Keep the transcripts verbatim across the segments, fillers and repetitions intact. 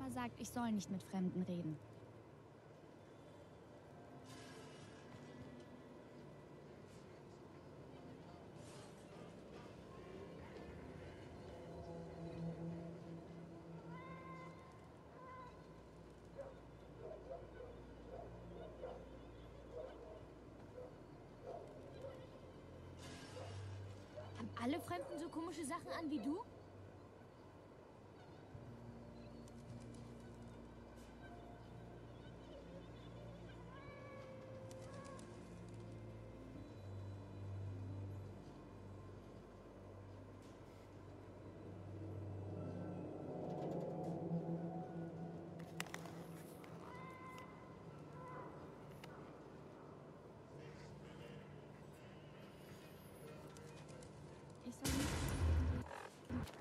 Papa sagt, ich soll nicht mit Fremden reden. Haben alle Fremden so komische Sachen an wie du? Ich soll nicht mit Fremden reden.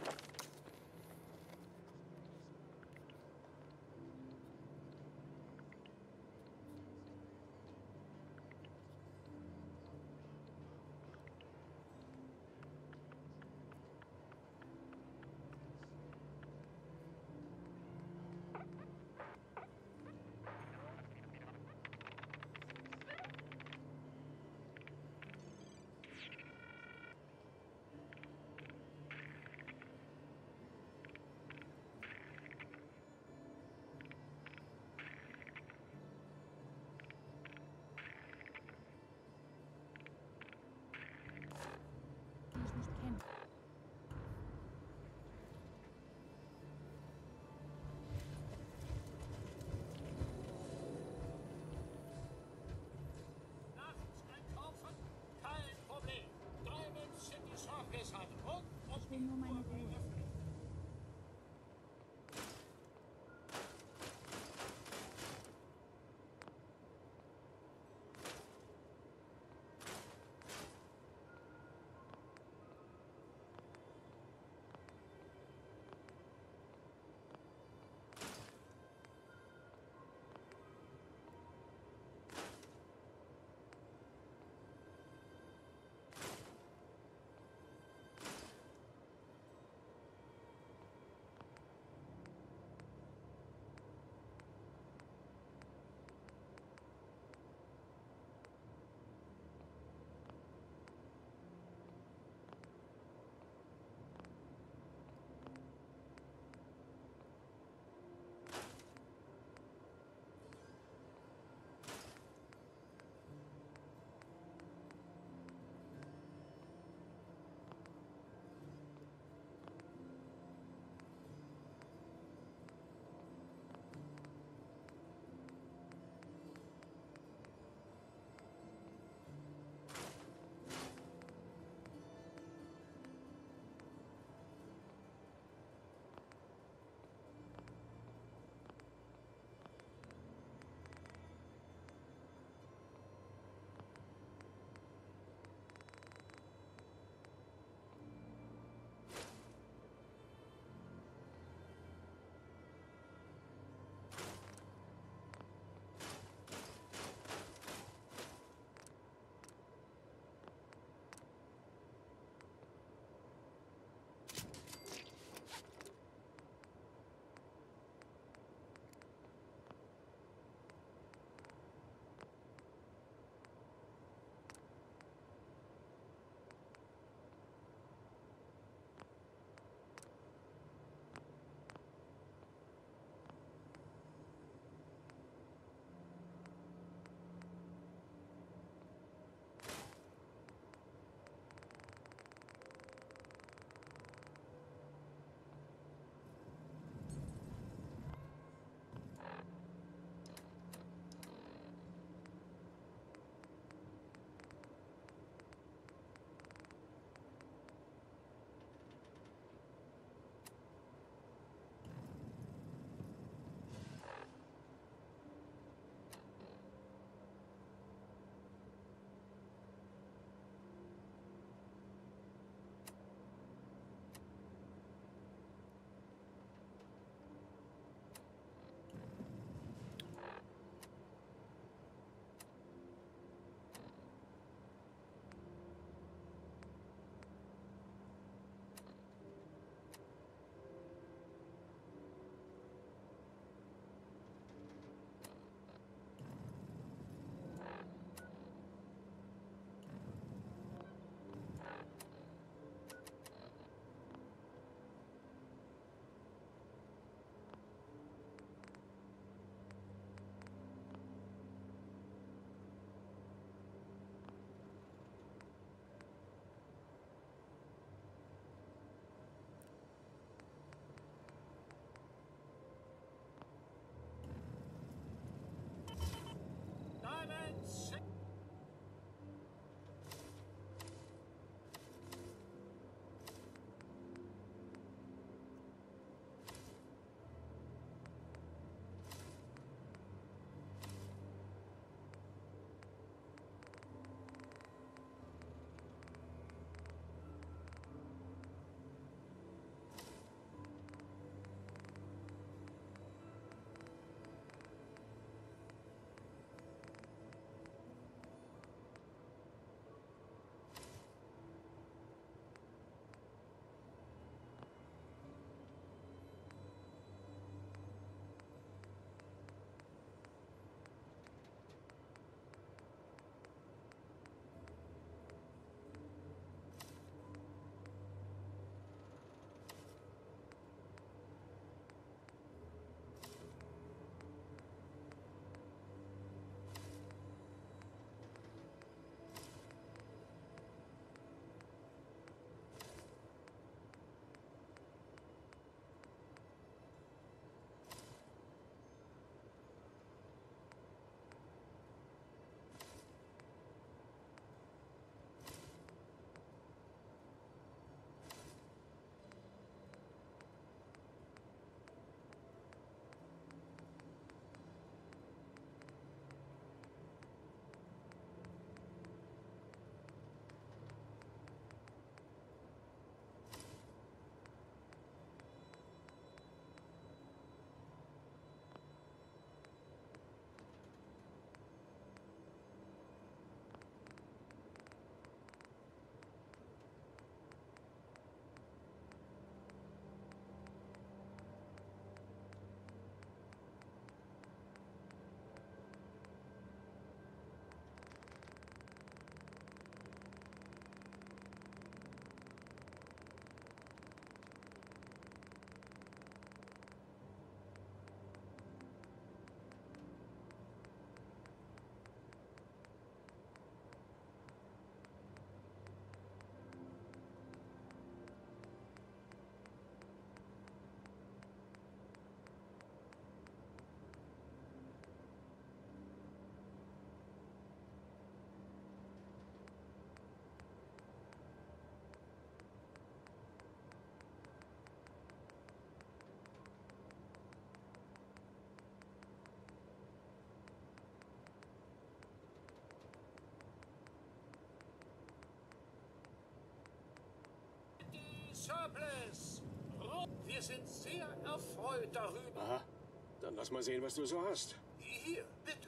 sind sehr erfreut darüber. Aha. Dann lass mal sehen, was du so hast. Hier, bitte.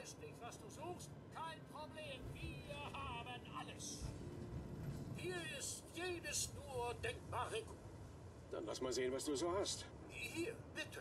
findest nicht, was du suchst? Kein Problem, wir haben alles. Hier ist jedes nur denkbare Gut. Dann lass mal sehen, was du so hast. Hier, bitte.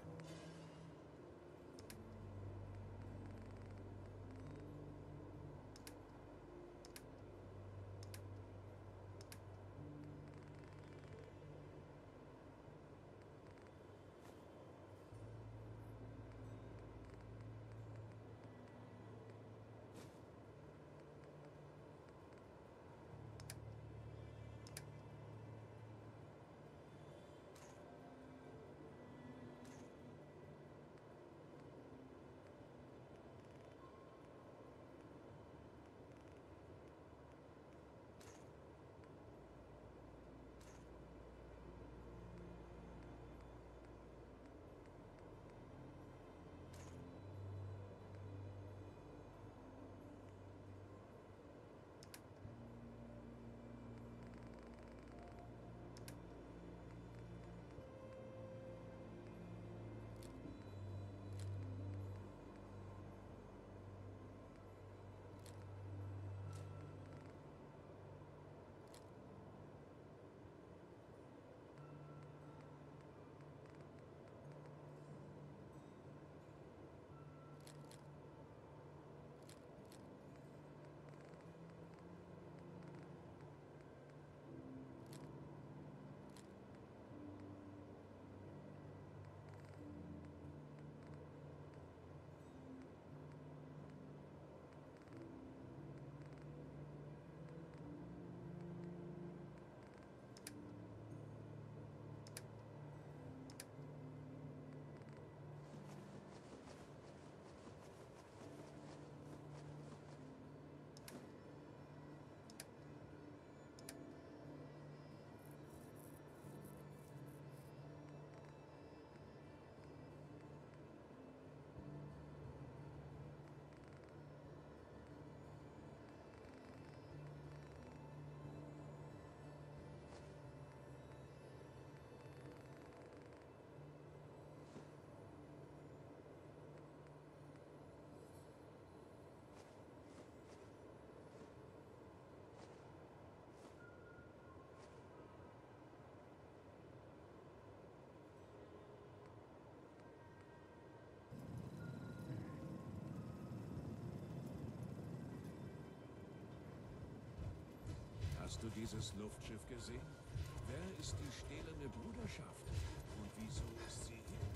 Hast du dieses Luftschiff gesehen? Wer ist die stählerne Bruderschaft? Und wieso ist sie hier?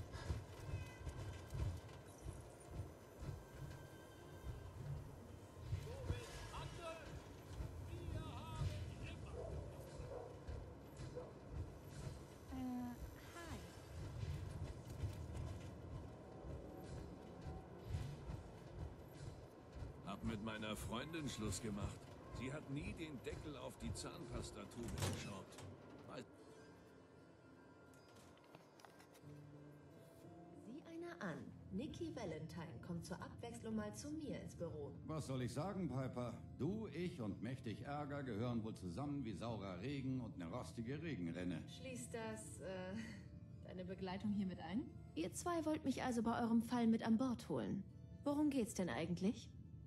Äh, hi. Hab mit meiner Freundin Schluss gemacht. Sie hat nie den Deckel auf die Zahnpastatube geschaut. Weiß Sieh einer an. Nikki Valentine kommt zur Abwechslung mal zu mir ins Büro. Was soll ich sagen, Piper? Du, ich und mächtig Ärger gehören wohl zusammen wie saurer Regen und eine rostige Regenrinne. Schließt das, äh, Deine Begleitung hier mit ein? ihr zwei wollt mich also bei eurem Fall mit an Bord holen. Worum geht's denn eigentlich?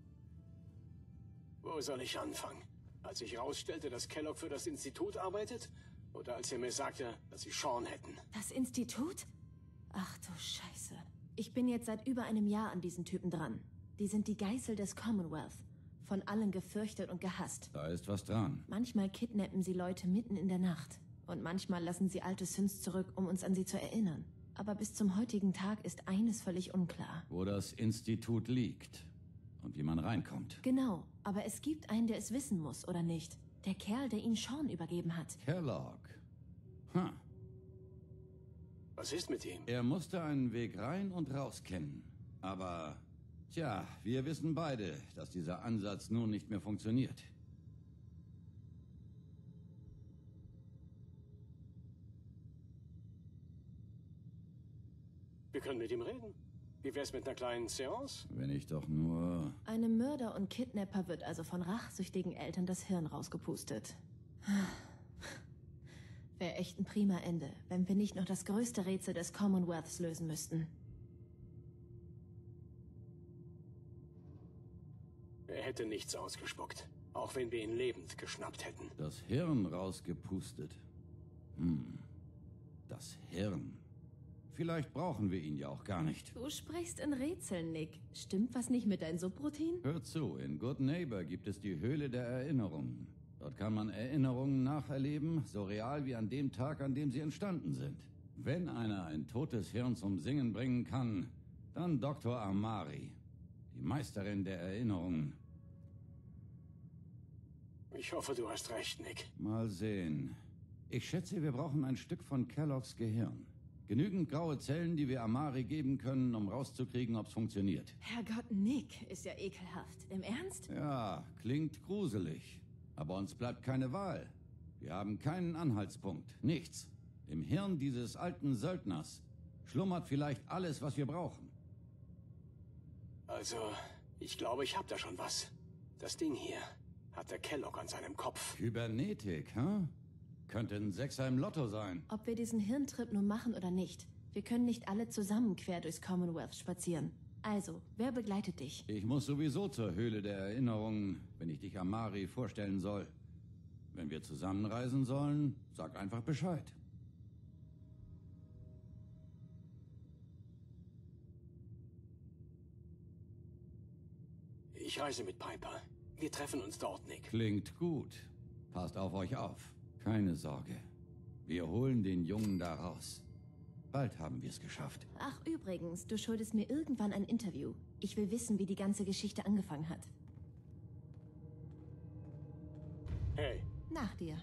Wo soll ich anfangen? Als ich herausstellte, dass Kellogg für das Institut arbeitet? Oder als er mir sagte, dass sie Sean hätten? Das Institut? Ach du Scheiße. Ich bin jetzt seit über einem Jahr an diesen Typen dran. Die sind die Geißel des Commonwealth. Von allen gefürchtet und gehasst. Da ist was dran. Manchmal kidnappen sie Leute mitten in der Nacht. Und manchmal lassen sie alte Sins zurück, um uns an sie zu erinnern. Aber bis zum heutigen Tag ist eines völlig unklar. Wo das Institut liegt. Und wie man reinkommt. Genau, aber es gibt einen, der es wissen muss, oder nicht? Der Kerl, der ihn Sean übergeben hat. Kellogg. Hm. Was ist mit ihm? Er musste einen Weg rein und raus kennen. Aber, tja, wir wissen beide, dass dieser Ansatz nun nicht mehr funktioniert. Wir können mit ihm reden. Wie wär's mit einer kleinen Seance? Wenn ich doch nur... Einem Mörder und Kidnapper wird also von rachsüchtigen Eltern das Hirn rausgepustet. Wäre echt ein prima Ende, wenn wir nicht noch das größte Rätsel des Commonwealths lösen müssten. Er hätte nichts ausgespuckt. Auch wenn wir ihn lebend geschnappt hätten. Das Hirn rausgepustet. Hm. Das Hirn. Vielleicht brauchen wir ihn ja auch gar nicht. Du sprichst in Rätseln, Nick. Stimmt was nicht mit deinem Subroutine? Hör zu, in Good Neighbor gibt es die Höhle der Erinnerungen. Dort kann man Erinnerungen nacherleben, so real wie an dem Tag, an dem sie entstanden sind. Wenn einer ein totes Hirn zum Singen bringen kann, dann Doktor Amari, die Meisterin der Erinnerungen. Ich hoffe, du hast recht, Nick. Mal sehen. Ich schätze, wir brauchen ein Stück von Kelloggs Gehirn. Genügend graue Zellen, die wir Amari geben können, um rauszukriegen, ob's funktioniert. Herrgott, Nick ist ja ekelhaft. Im Ernst? Ja, klingt gruselig. Aber uns bleibt keine Wahl. Wir haben keinen Anhaltspunkt. Nichts. Im Hirn dieses alten Söldners schlummert vielleicht alles, was wir brauchen. Also, ich glaube, ich hab da schon was. Das Ding hier hat der Kellogg an seinem Kopf. Kybernetik, hä? Könnte ein Sechser im Lotto sein. Ob wir diesen Hirntrip nun machen oder nicht, wir können nicht alle zusammen quer durchs Commonwealth spazieren. Also, wer begleitet dich? Ich muss sowieso zur Höhle der Erinnerungen, wenn ich dich Amari vorstellen soll. Wenn wir zusammenreisen sollen, sag einfach Bescheid. Ich reise mit Piper. Wir treffen uns dort, Nick. Klingt gut. Passt auf euch auf. Keine Sorge. Wir holen den Jungen da raus. Bald haben wir es geschafft. Ach, übrigens, du schuldest mir irgendwann ein Interview. Ich will wissen, wie die ganze Geschichte angefangen hat. Hey, Nach dir.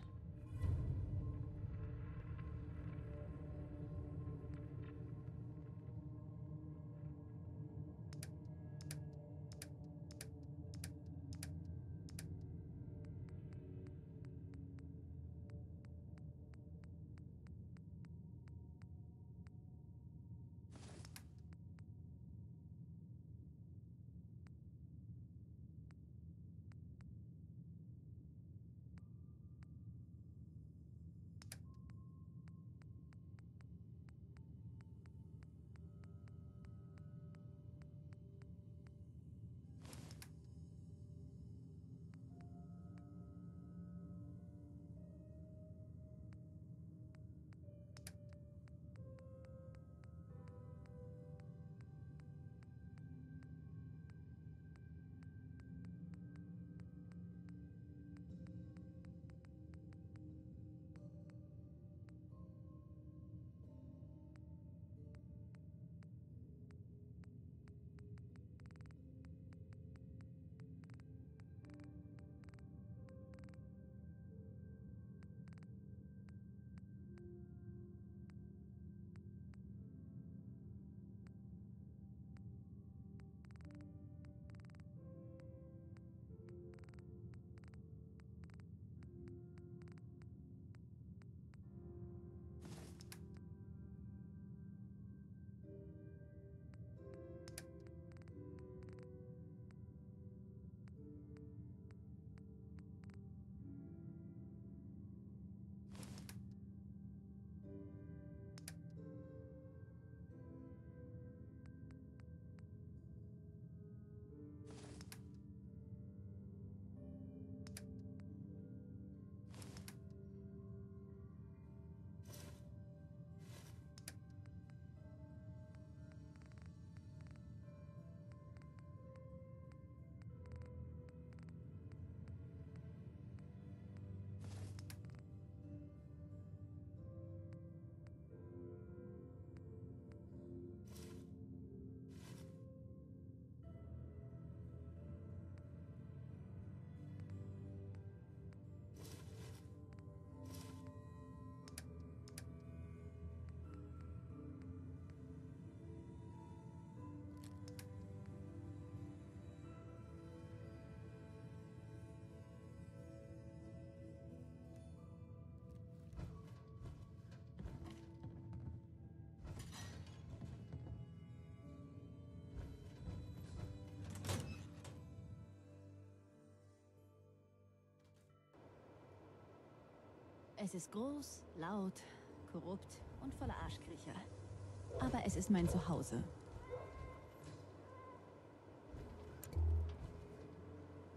Es ist groß, laut, korrupt und voller Arschkriecher. Aber es ist mein Zuhause.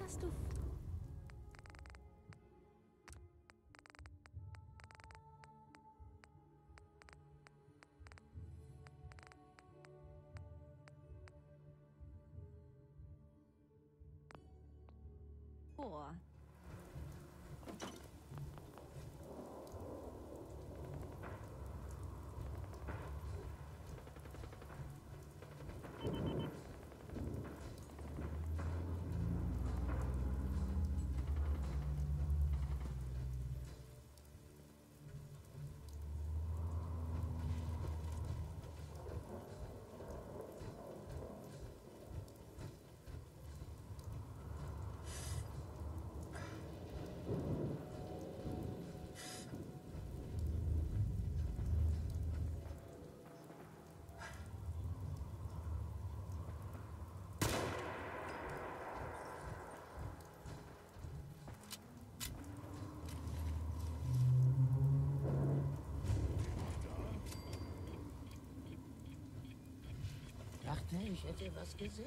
Hast du... vor? Dachte, ich hätte was gesehen.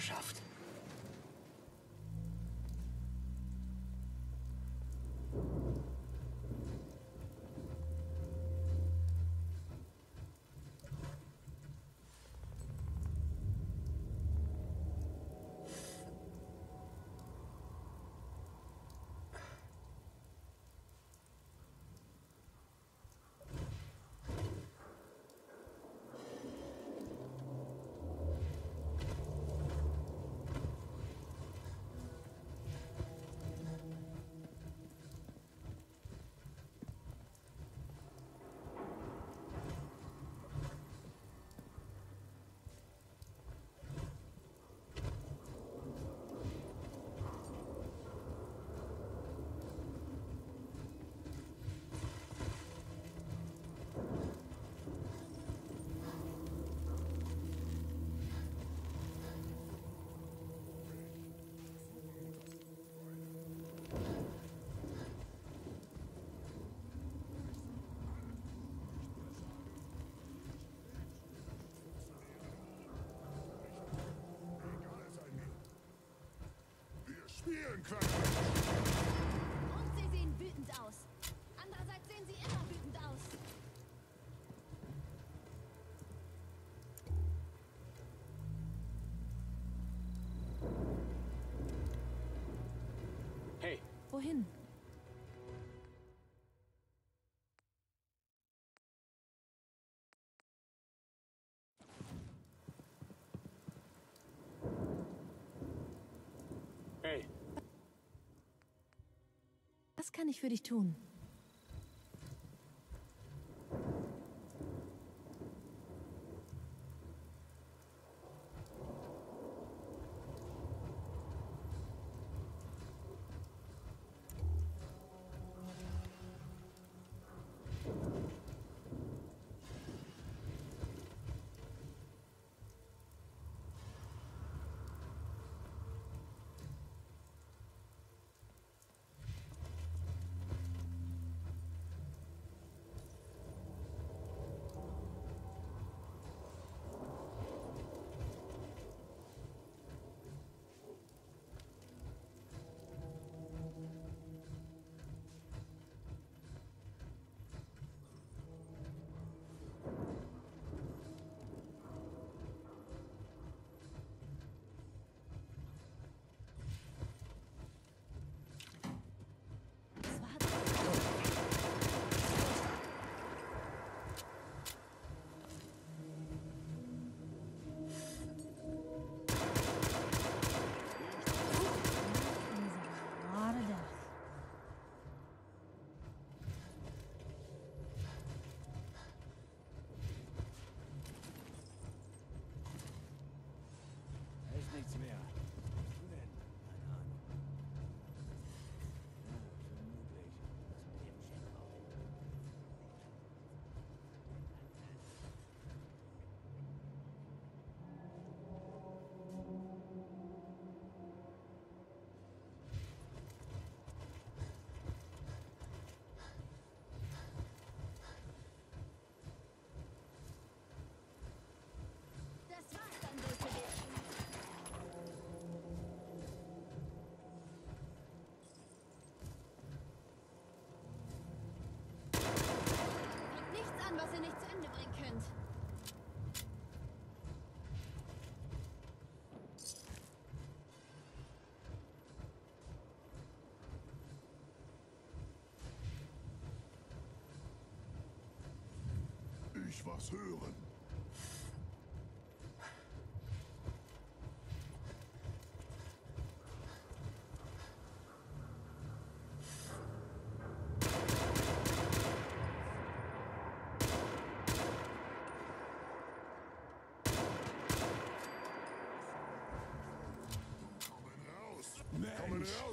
geschafft. Spielen können. Und sie sehen wütend aus. Andererseits sehen sie immer wütend aus. Hey, Wohin? hey, Was kann ich für dich tun? Was ihr nicht zu Ende bringen könnt. Ich was hören. Kommen raus!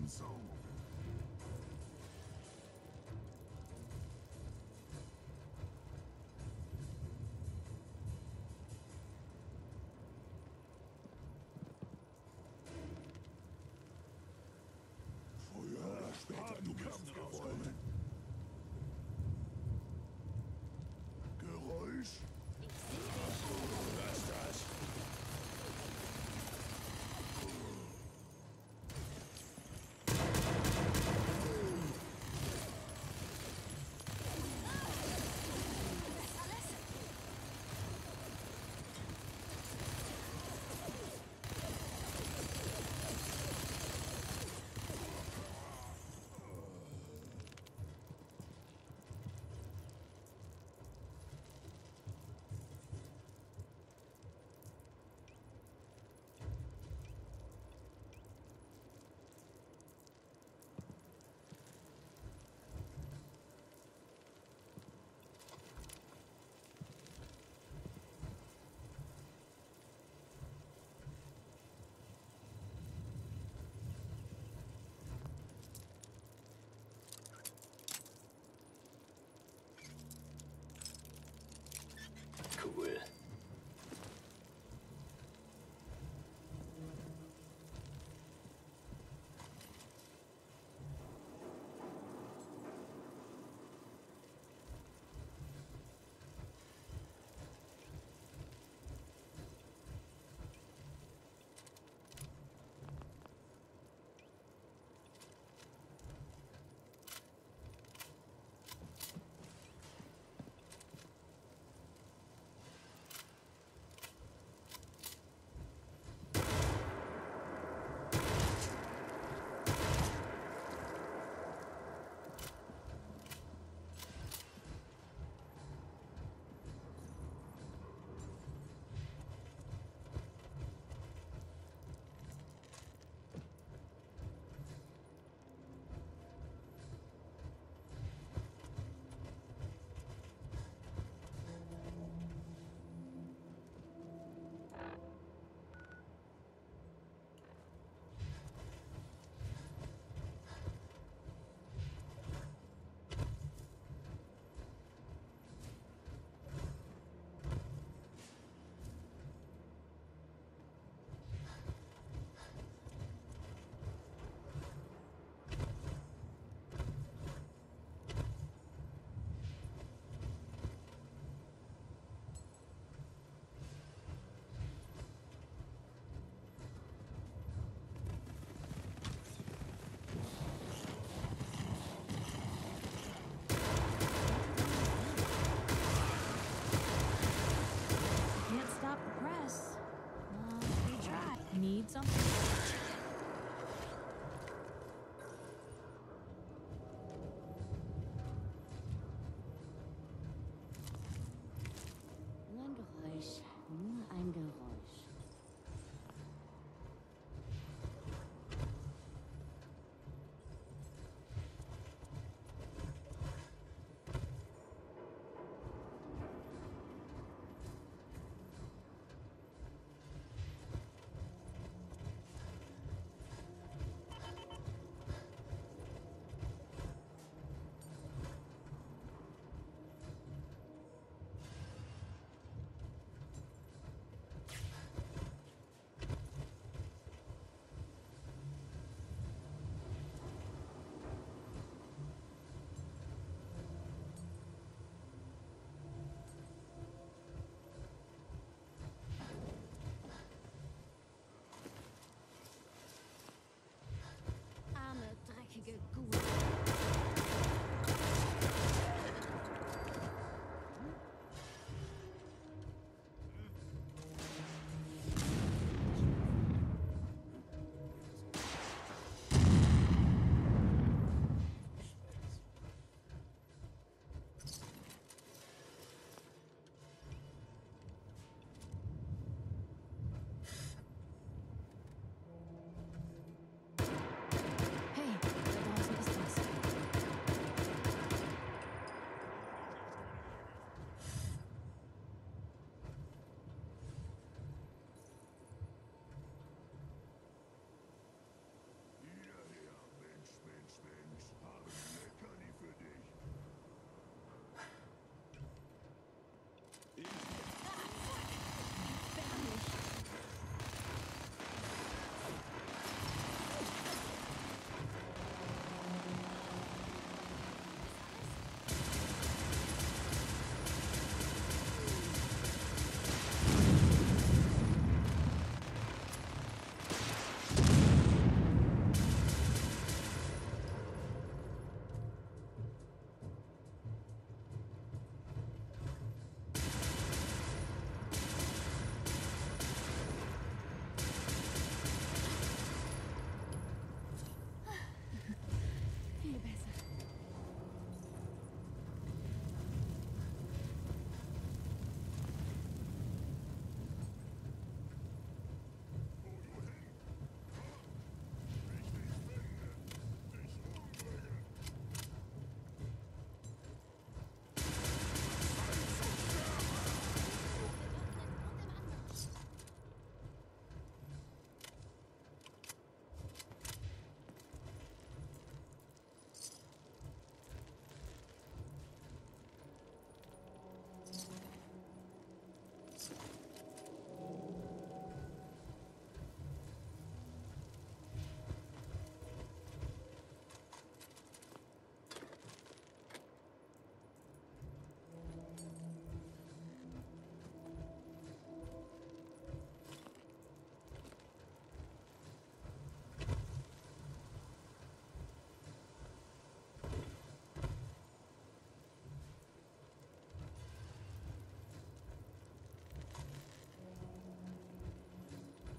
so. Früher oder später du Kampf gewollt. Geräusch? Was das?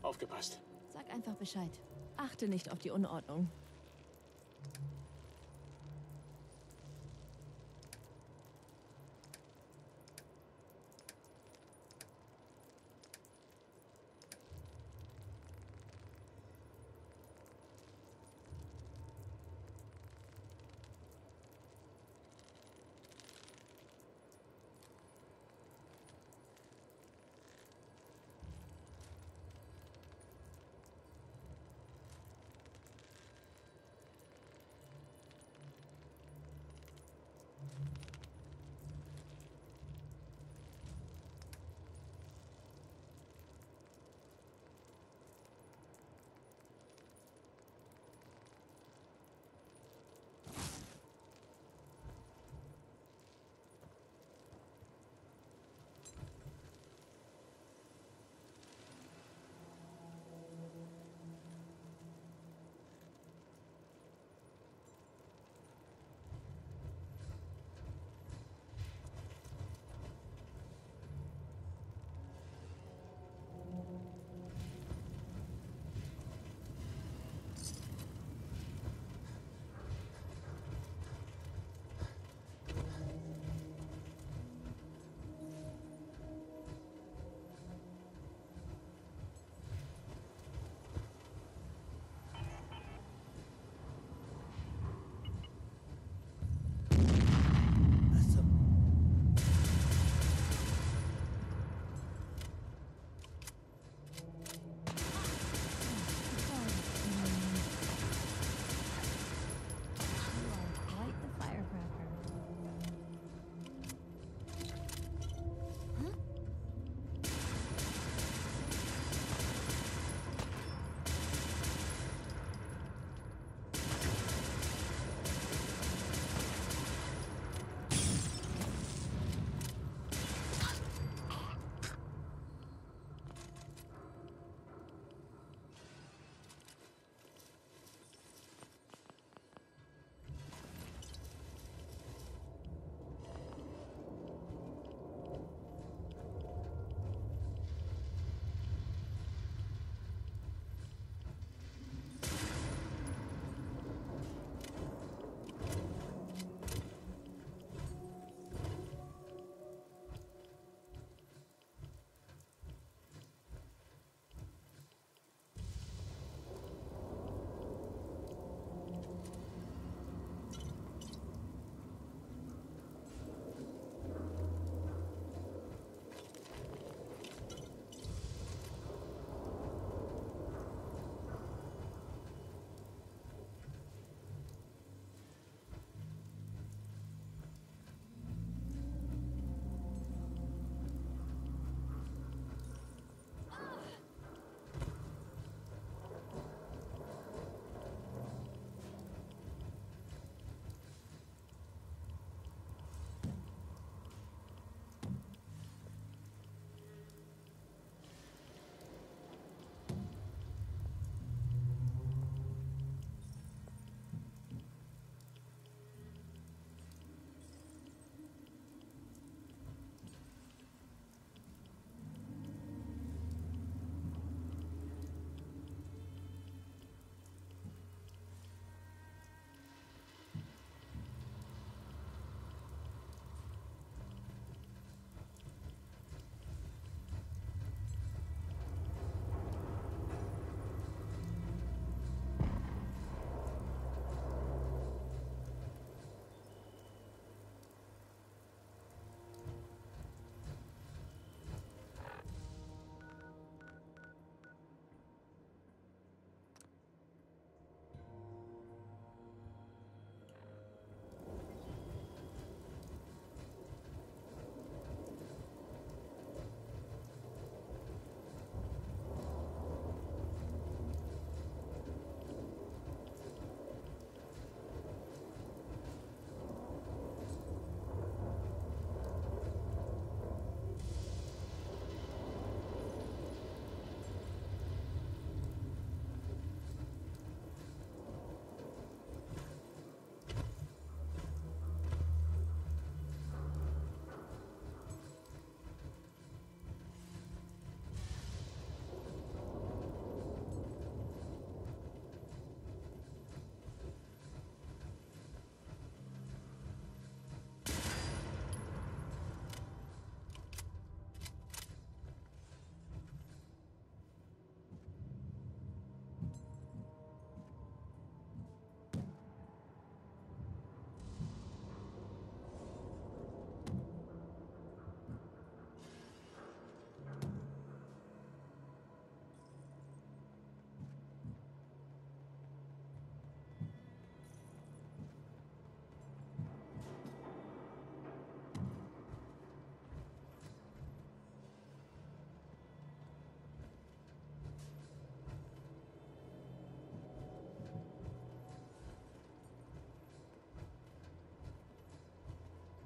Aufgepasst. Sag einfach Bescheid. Achte nicht auf die Unordnung.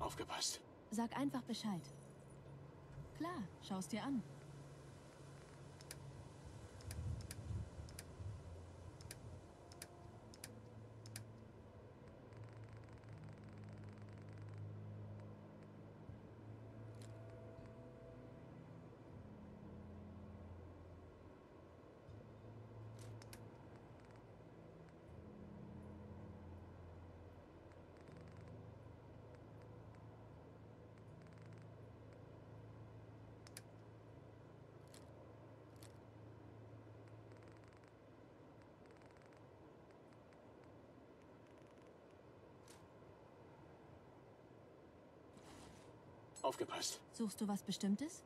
Aufgepasst. Sag einfach Bescheid. Klar, schau's dir an. Aufgepasst. Suchst du was Bestimmtes?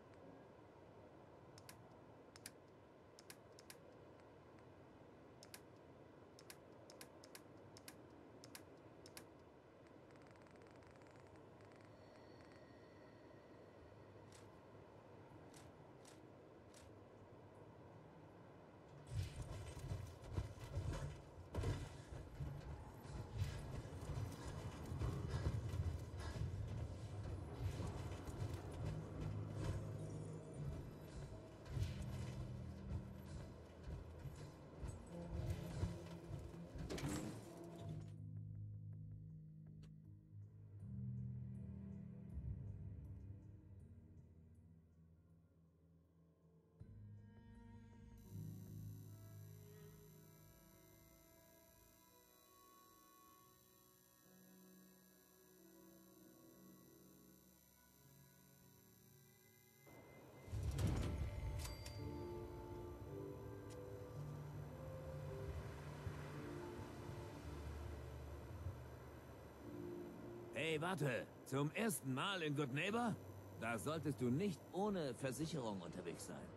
Hey, warte. Zum ersten Mal in Good Neighbor? Da solltest du nicht ohne Versicherung unterwegs sein.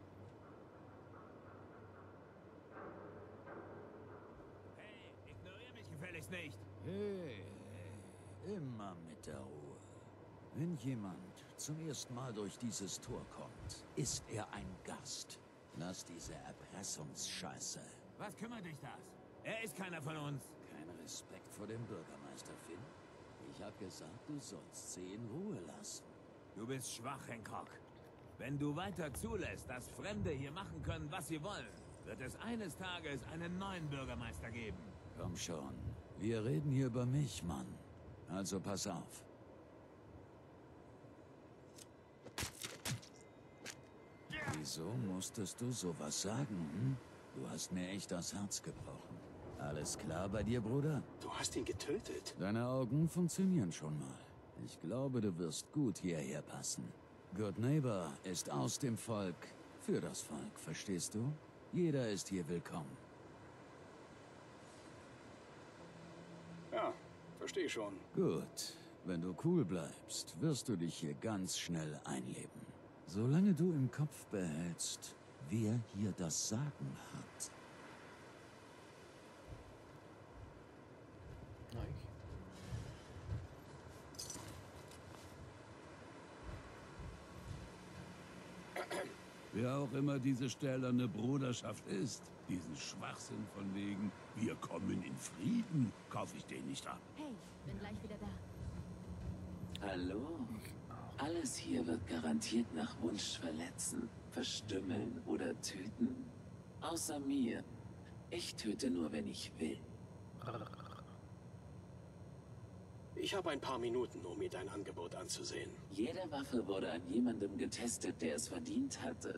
Hey, ignoriere mich gefälligst nicht. Hey, immer mit der Ruhe. Wenn jemand zum ersten Mal durch dieses Tor kommt, ist er ein Gast. Lass diese Erpressungsscheiße. Was kümmert dich das? Er ist keiner von uns. Kein Respekt vor dem Bürgermeister, Finn. Ich hab gesagt, du sollst sie in Ruhe lassen. Du bist schwach, Hancock. Wenn du weiter zulässt, dass Fremde hier machen können, was sie wollen, wird es eines Tages einen neuen Bürgermeister geben. Komm schon. Wir reden hier über mich, Mann. Also pass auf. Wieso musstest du sowas sagen, hm? Du hast mir echt das Herz gebrochen. Alles klar bei dir, Bruder? Du hast ihn getötet. Deine Augen funktionieren schon mal. Ich glaube, du wirst gut hierher passen. Good Neighbor ist aus dem Volk, für das Volk, verstehst du? Jeder ist hier willkommen. Ja, verstehe schon. Gut. Wenn du cool bleibst, wirst du dich hier ganz schnell einleben. Solange du im Kopf behältst, wer hier das Sagen hat. Wer auch immer diese stählerne Bruderschaft ist, diesen Schwachsinn von wegen, wir kommen in Frieden, kaufe ich den nicht ab. Hey, bin gleich wieder da. Hallo? Alles hier wird garantiert nach Wunsch verletzen, verstümmeln oder töten. Außer mir. Ich töte nur, wenn ich will. Ich habe ein paar Minuten, um mir dein Angebot anzusehen. Jede Waffe wurde an jemandem getestet, der es verdient hatte.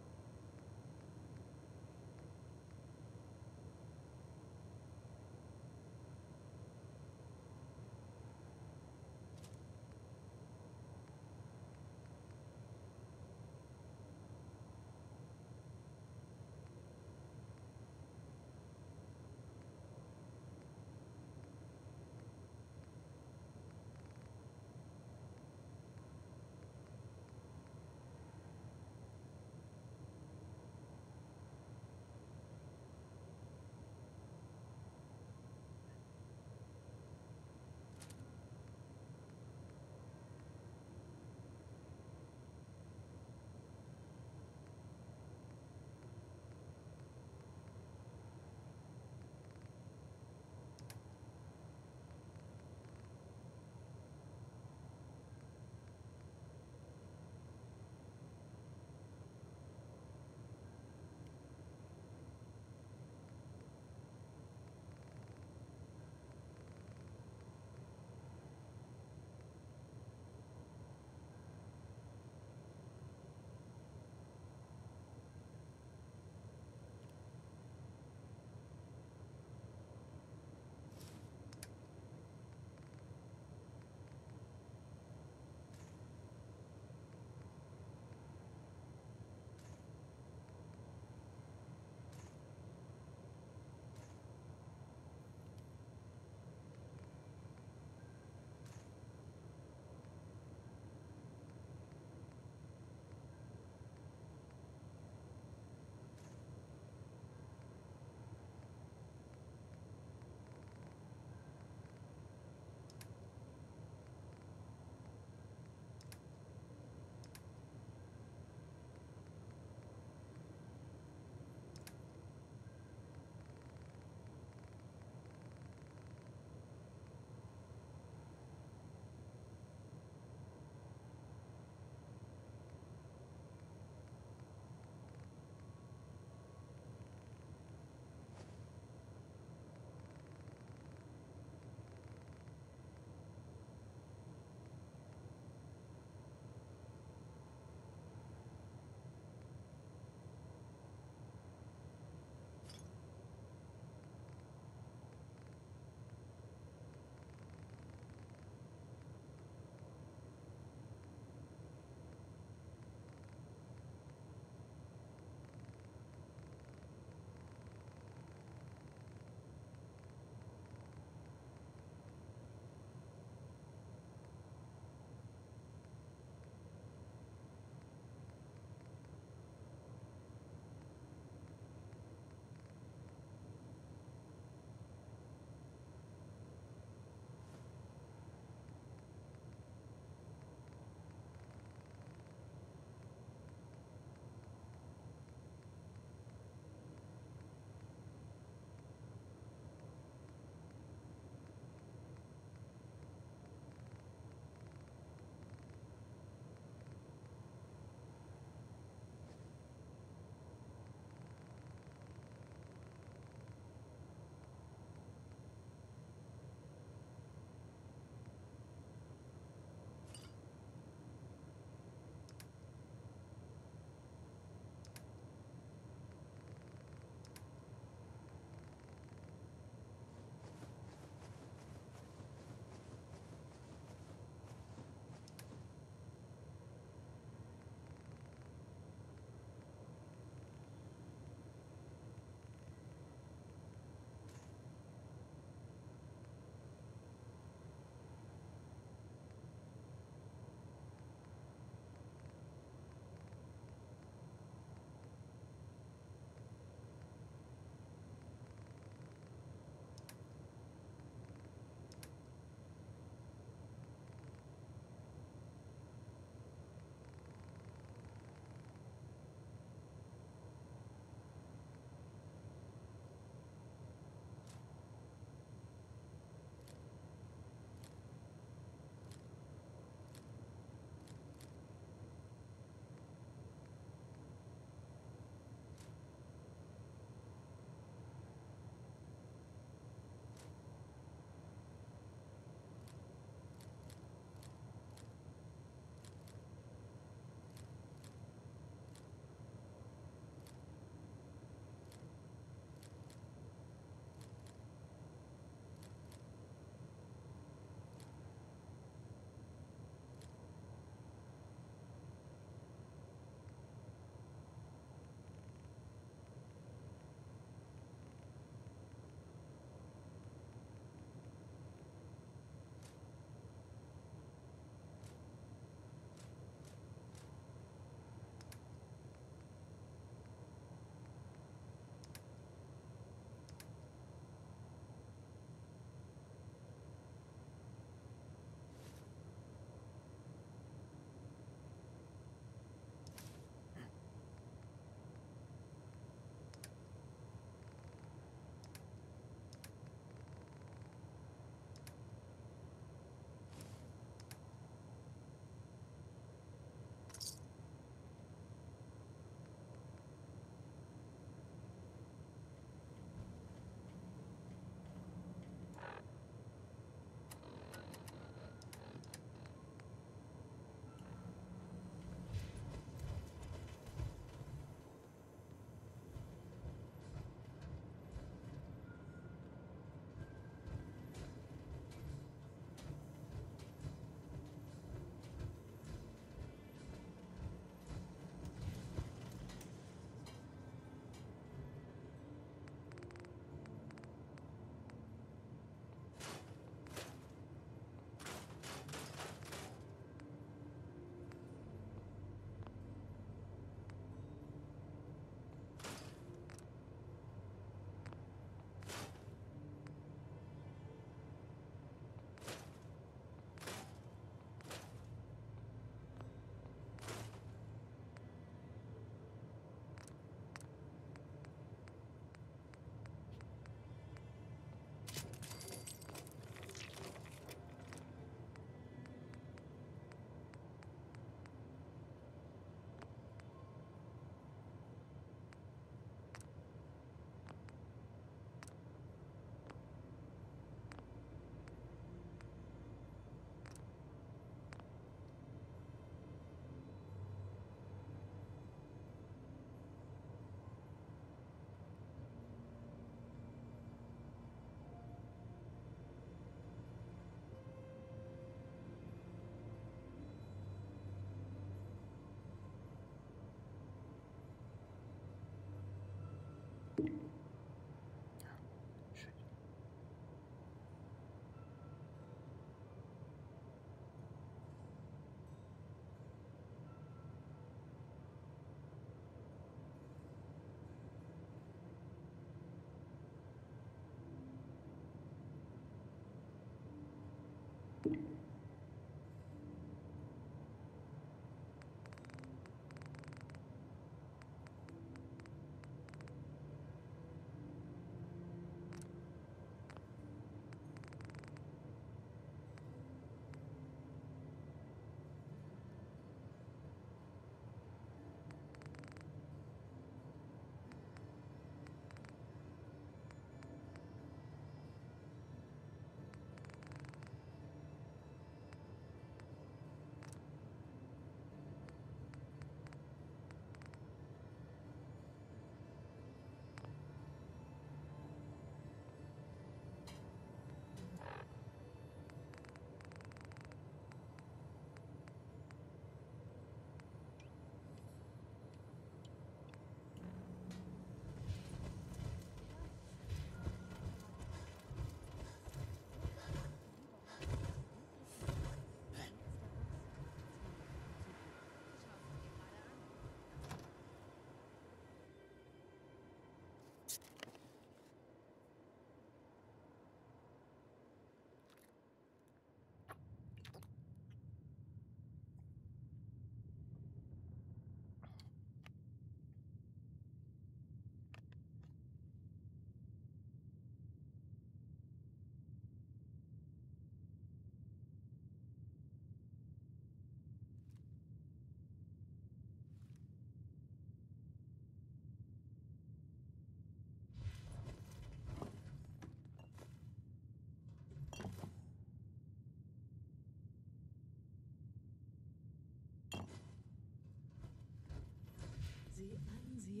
Sieh an, sieh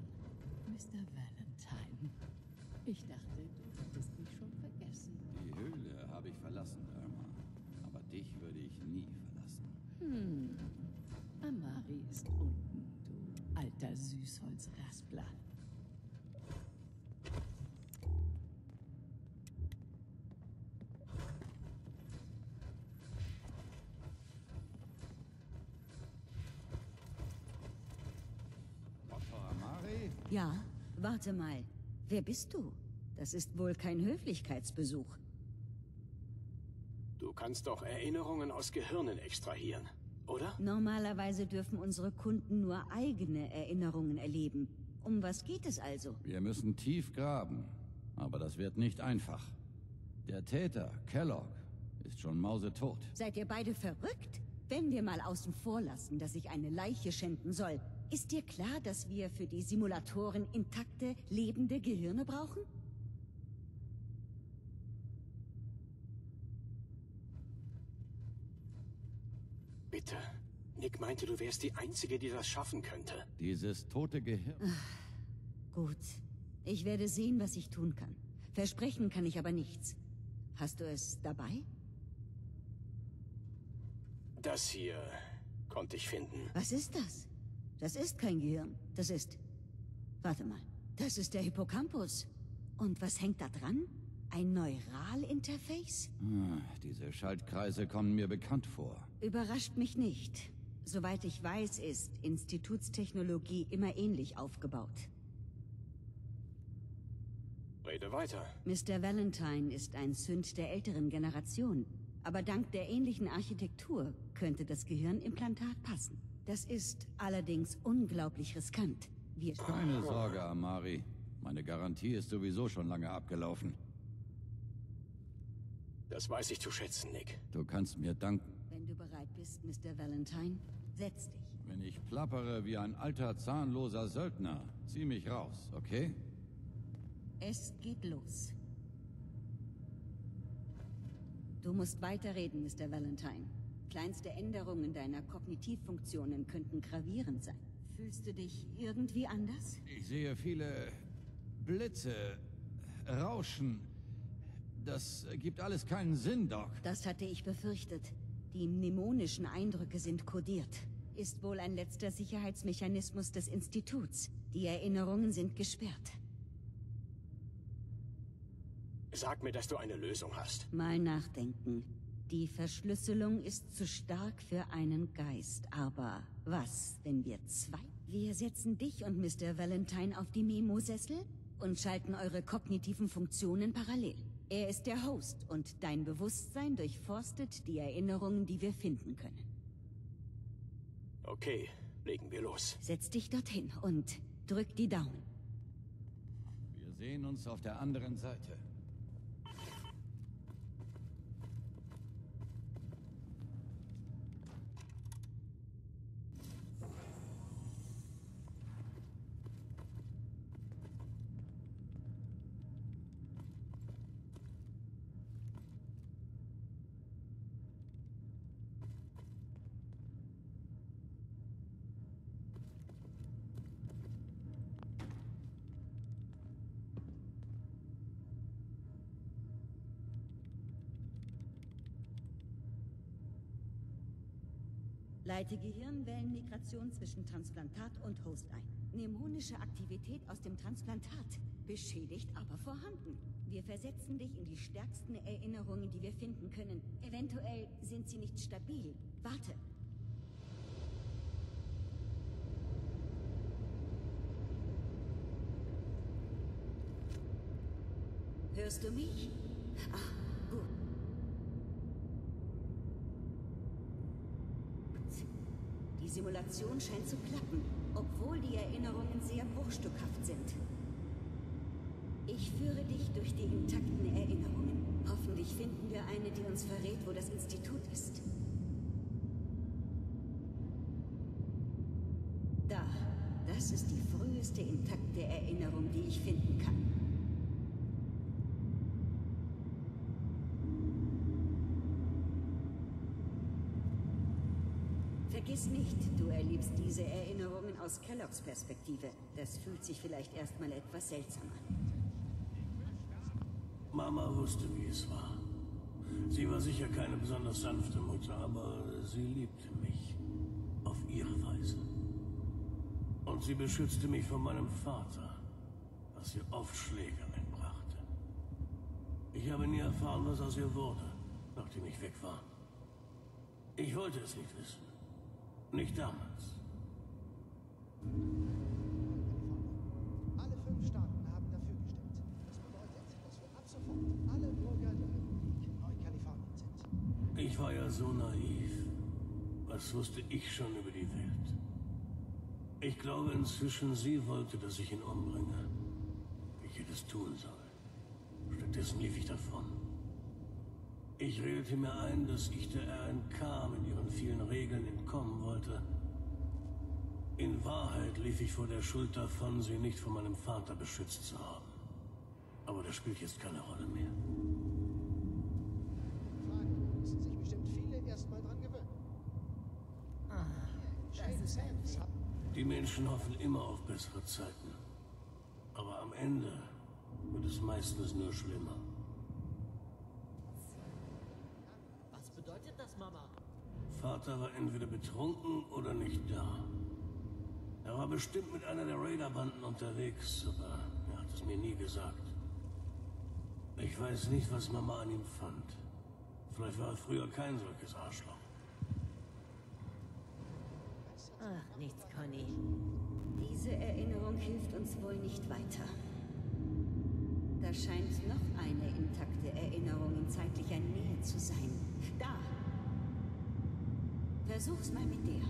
an. Mister Valentine. Ich dachte, du hättest mich schon vergessen. Die Höhle habe ich verlassen, Irma. Aber dich würde ich nie verlassen. Hm. Amari ist unten, du alter Süßholzraspler. Doktor Amari? Ja, warte mal. Wer bist du? Das ist wohl kein Höflichkeitsbesuch. Du kannst doch Erinnerungen aus Gehirnen extrahieren, oder? Normalerweise dürfen unsere Kunden nur eigene Erinnerungen erleben. Um was geht es also? Wir müssen tief graben. Aber das wird nicht einfach. Der Täter, Kellogg, ist schon mausetot. Seid ihr beide verrückt? Wenn wir mal außen vor lassen, dass ich eine Leiche schänden soll, ist dir klar, dass wir für die Simulatoren intakte, lebende Gehirne brauchen? Bitte. Nick meinte, du wärst die Einzige, die das schaffen könnte. Dieses tote Gehirn... Gut. Ich werde sehen, was ich tun kann. Versprechen kann ich aber nichts. Hast du es dabei? Das hier konnte ich finden. Was ist das? Das ist kein Gehirn. Das ist... Warte mal. Das ist der Hippocampus. Und was hängt da dran? Ein Neuralinterface? Ah, diese Schaltkreise kommen mir bekannt vor. Überrascht mich nicht. Soweit ich weiß, ist Institutstechnologie immer ähnlich aufgebaut. Rede weiter. Mister Valentine ist ein Sünd der älteren Generation. Aber dank der ähnlichen Architektur könnte das Gehirnimplantat passen. Das ist allerdings unglaublich riskant. Wir Keine Sorge, Amari. Meine Garantie ist sowieso schon lange abgelaufen. Das weiß ich zu schätzen, Nick. Du kannst mir danken. Wenn du bereit bist, Mister Valentine, setz dich. Wenn ich plappere wie ein alter, zahnloser Söldner, zieh mich raus, okay? Es geht los. Du musst weiterreden, Mister Valentine. Kleinste Änderungen deiner Kognitivfunktionen könnten gravierend sein. Fühlst du dich irgendwie anders? Ich sehe viele Blitze, Rauschen. Das gibt alles keinen Sinn, Doc. Das hatte ich befürchtet. Die mnemonischen Eindrücke sind kodiert. Ist wohl ein letzter Sicherheitsmechanismus des Instituts. Die Erinnerungen sind gesperrt. Sag mir, dass du eine Lösung hast. Mal nachdenken. Die Verschlüsselung ist zu stark für einen Geist. Aber was, wenn wir zwei... Wir setzen dich und Mister Valentine auf die Memo-Sessel und schalten eure kognitiven Funktionen parallel. Er ist der Host und dein Bewusstsein durchforstet die Erinnerungen, die wir finden können. Okay, legen wir los. Setz dich dorthin und drück die Daumen. Wir sehen uns auf der anderen Seite. Leite Gehirnwellenmigration zwischen Transplantat und Host ein. Mnemonische Aktivität aus dem Transplantat. Beschädigt, aber vorhanden. Wir versetzen dich in die stärksten Erinnerungen, die wir finden können. Eventuell sind sie nicht stabil. Warte. Hörst du mich? Ah, gut. Die Simulation scheint zu klappen, obwohl die Erinnerungen sehr bruchstückhaft sind. Ich führe dich durch die intakten Erinnerungen. Hoffentlich finden wir eine, die uns verrät, wo das Institut ist. Da, das ist die früheste intakte Erinnerung, die ich finden kann. Vergiss nicht, du erlebst diese Erinnerungen aus Kelloggs Perspektive. Das fühlt sich vielleicht erstmal etwas seltsam an. Mama wusste, wie es war. Sie war sicher keine besonders sanfte Mutter, aber sie liebte mich. Auf ihre Weise. Und sie beschützte mich vor meinem Vater, was ihr oft Schläge einbrachte. Ich habe nie erfahren, was aus ihr wurde, nachdem ich weg war. Ich wollte es nicht wissen. Nicht damals. Alle fünf Staaten haben dafür gestimmt. Das bedeutet, dass wir ab sofort alle Bürger der Republik Neukalifornien sind. Ich war ja so naiv. Was wusste ich schon über die Welt? Ich glaube inzwischen, sie wollte, dass ich ihn umbringe. Wie ich es tun soll. Stattdessen lief ich davon. Ich redete mir ein, dass ich der R N K mit ihren vielen Regeln entkommen wollte. In Wahrheit lief ich vor der Schuld davon, sie nicht von meinem Vater beschützt zu haben. Aber das spielt jetzt keine Rolle mehr. Fragen müssen sich bestimmt viele erstmal dran gewöhnen. Ah, das ist endlich. Die Menschen hoffen immer auf bessere Zeiten. Aber am Ende wird es meistens nur schlimmer. Was bedeutet das, Mama? Vater war entweder betrunken oder nicht da. Er war bestimmt mit einer der Raiderbanden unterwegs, aber er hat es mir nie gesagt. Ich weiß nicht, was Mama an ihm fand. Vielleicht war er früher kein solches Arschloch. Ach, nichts, Conny. Diese Erinnerung hilft uns wohl nicht weiter. Da scheint noch eine intakte Erinnerung in zeitlicher Nähe zu sein. Da! Versuch's mal mit der.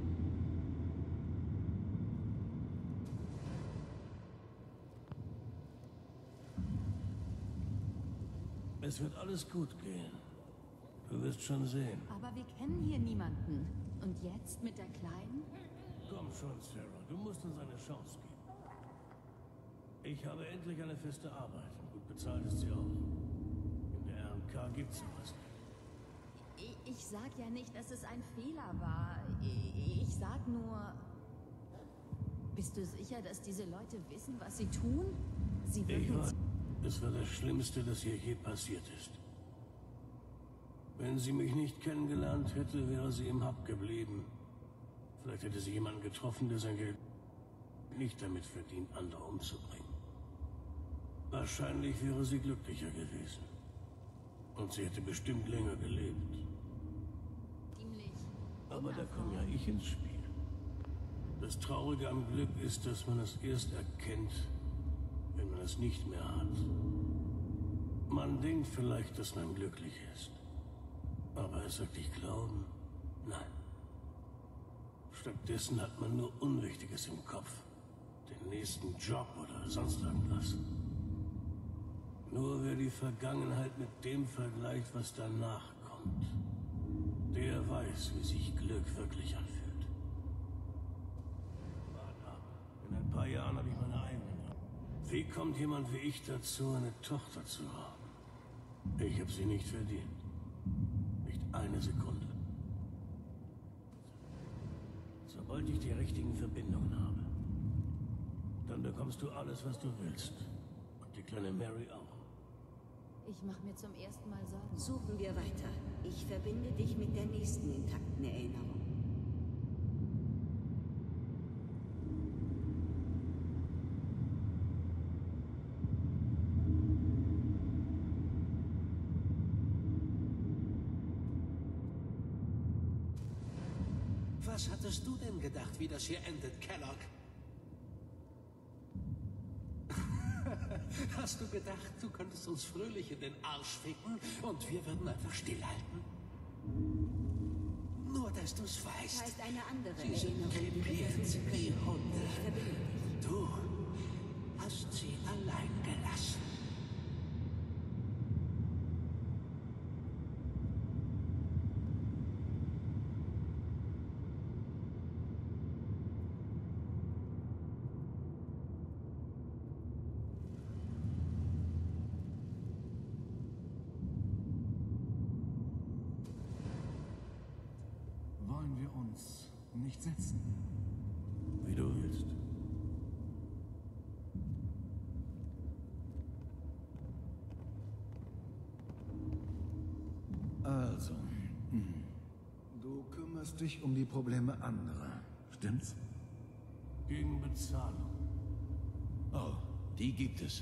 Es wird alles gut gehen. Du wirst schon sehen. Aber wir kennen hier niemanden. Und jetzt mit der Kleinen? Komm schon, Sarah. Du musst uns eine Chance geben. Ich habe endlich eine feste Arbeit. Gut bezahlt ist sie auch. In der R N K gibt's sowas nicht. Ich, ich sag ja nicht, dass es ein Fehler war. Ich, ich sag nur... Bist du sicher, dass diese Leute wissen, was sie tun? Sie Ich wirken... weiß, es war das Schlimmste, das hier je passiert ist. Wenn sie mich nicht kennengelernt hätte, wäre sie im Hub geblieben. Vielleicht hätte sie jemanden getroffen, der sein Geld nicht damit verdient, andere umzubringen. Wahrscheinlich wäre sie glücklicher gewesen. Und sie hätte bestimmt länger gelebt. Aber da komme ja ich ins Spiel. Das Traurige am Glück ist, dass man es erst erkennt, wenn man es nicht mehr hat. Man denkt vielleicht, dass man glücklich ist. Aber es wirklich glauben? Nein. Stattdessen hat man nur Unwichtiges im Kopf. Den nächsten Job oder sonst irgendwas. Nur wer die Vergangenheit mit dem vergleicht, was danach kommt, der weiß, wie sich Glück wirklich anfühlt. Warte ab. In ein paar Jahren habe ich meine eigene. Wie kommt jemand wie ich dazu, eine Tochter zu haben? Ich habe sie nicht verdient. Nicht eine Sekunde. Sobald ich die richtigen Verbindungen habe, dann bekommst du alles, was du willst. Und die kleine Mary auch. Ich mache mir zum ersten Mal Sorgen. Suchen wir weiter. Ich verbinde dich mit der nächsten intakten Erinnerung. Was hattest du denn gedacht, wie das hier endet, Kellogg? Hast du gedacht, du könntest uns fröhlich in den Arsch ficken und wir würden einfach stillhalten? Nur, dass du es weißt. Da ist eine andere Sie sind Erinnerung, krepiert wie Hunde. Ich verbinde dich. Du hast sie allein gelassen. Wollen wir uns nicht setzen? Wie du willst. Also, hm. du kümmerst dich um die Probleme anderer, stimmt's? Gegen Bezahlung. Oh, die gibt es.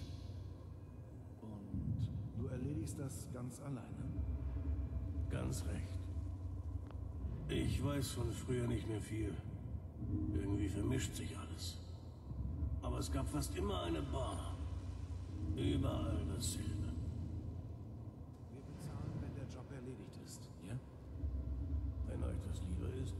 Und du erledigst das ganz alleine? Ganz recht. Ich weiß von früher nicht mehr viel. Irgendwie vermischt sich alles. Aber es gab fast immer eine Bar. Überall dasselbe. Wir bezahlen, wenn der Job erledigt ist, ja? Wenn euch das lieber ist.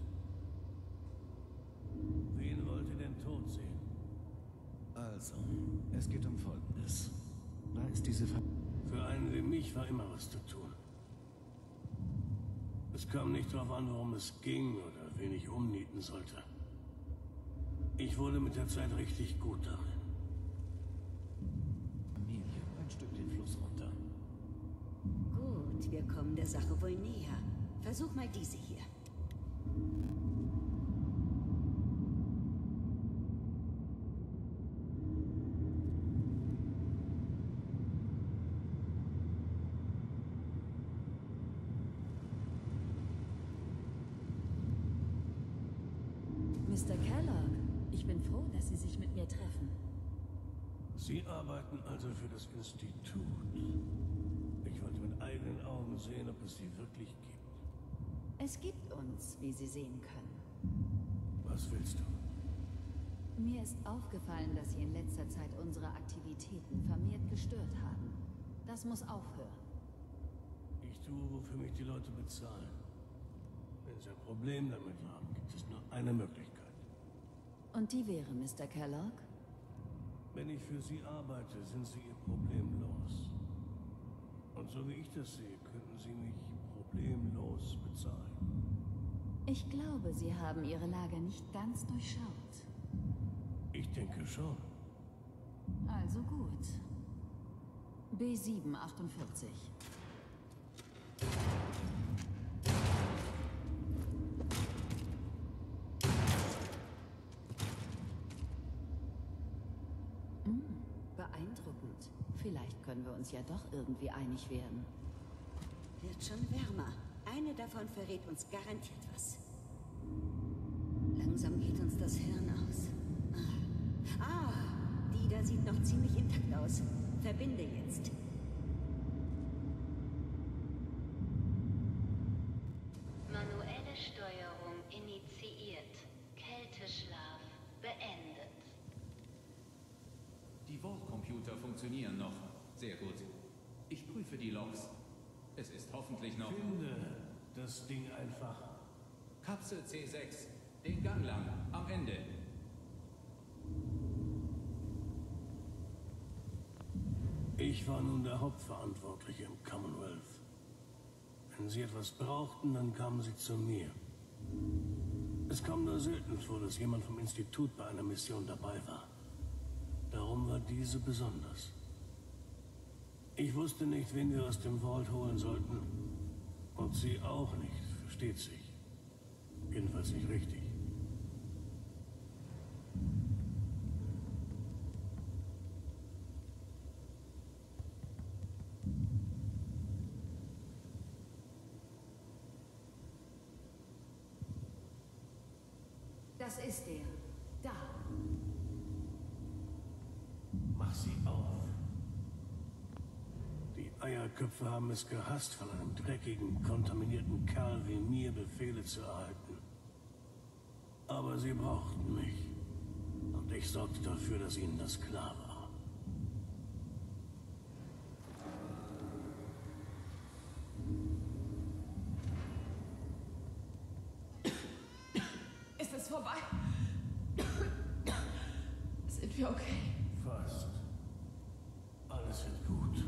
Wen wollt ihr denn tot sehen? Also, es geht um Folgendes. Da ist diese Ver Für einen wie mich war immer was zu tun. Es kam nicht darauf an, worum es ging oder wen ich umnieten sollte. Ich wurde mit der Zeit richtig gut darin. Familie, ein Stück den Fluss runter. Gut, wir kommen der Sache wohl näher. Versuch mal diese hier. Mister Kellogg, ich bin froh, dass Sie sich mit mir treffen. Sie arbeiten also für das Institut. Ich wollte mit eigenen Augen sehen, ob es sie wirklich gibt. Es gibt uns, wie Sie sehen können. Was willst du? Mir ist aufgefallen, dass Sie in letzter Zeit unsere Aktivitäten vermehrt gestört haben. Das muss aufhören. Ich tue, wofür mich die Leute bezahlen. Wenn sie ein Problem damit haben, gibt es nur eine Möglichkeit. Und die wäre, Mister Kellogg? Wenn ich für Sie arbeite, sind Sie Ihr Problem los. Und so wie ich das sehe, könnten Sie mich problemlos bezahlen. Ich glaube, Sie haben Ihre Lage nicht ganz durchschaut. Ich denke schon. Also gut. B sieben achtundvierzig. Hm, beeindruckend. Vielleicht können wir uns ja doch irgendwie einig werden. Wird schon wärmer. Eine davon verrät uns garantiert was. Langsam geht uns das Hirn aus. Ah, die da sieht noch ziemlich intakt aus. Verbinde jetzt. Manuelle Steuerung initiiert. Kälteschlaf beendet. Die Vault-Computer funktionieren noch. Sehr gut. Ich prüfe die Logs. Es ist hoffentlich noch... Finde das Ding einfach. Kapsel C sechs. Den Gang lang. Am Ende. Ich war nun der Hauptverantwortliche im Commonwealth. Wenn sie etwas brauchten, dann kamen sie zu mir. Es kam nur selten vor, dass jemand vom Institut bei einer Mission dabei war. Darum war diese besonders. Ich wusste nicht, wen wir aus dem Vault holen sollten. Und sie auch nicht, versteht sich. Jedenfalls nicht richtig. Das ist er. Da. Mach sie auf. Die Eierköpfe haben es gehasst, von einem dreckigen, kontaminierten Kerl wie mir Befehle zu erhalten. Aber sie brauchten mich. Und ich sorgte dafür, dass ihnen das klar war. Ist es vorbei? Sind wir okay? Fast. Alles wird gut.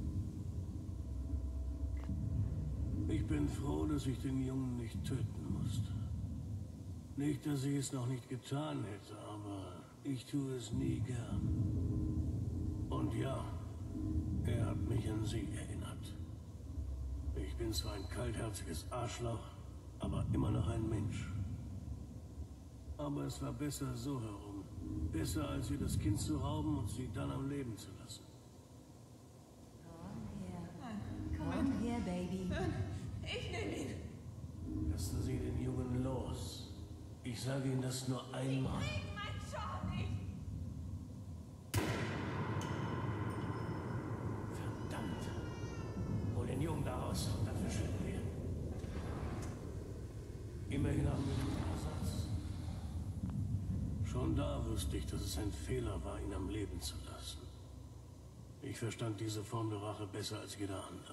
Ich bin froh, dass ich den Jungen nicht töten musste. Nicht, dass ich es noch nicht getan hätte, aber ich tue es nie gern. Und ja, er hat mich an sie erinnert. Ich bin zwar ein kaltherziges Arschloch, aber immer noch ein Mensch. Aber es war besser so herum. Besser, als ihr das Kind zu rauben und sie dann am Leben zu lassen. Komm her, Baby. Ich nehme ihn. Lassen Sie den Jungen los. Ich sage Ihnen das nur einmal. Ich krieg mein Schau nicht. Verdammt. Hol den Jungen da raus und dann verschwinden wir. Immerhin haben wir den Ersatz. Schon da wusste ich, dass es ein Fehler war, ihn am Leben zu lassen. Ich verstand diese Form der Rache besser als jeder andere.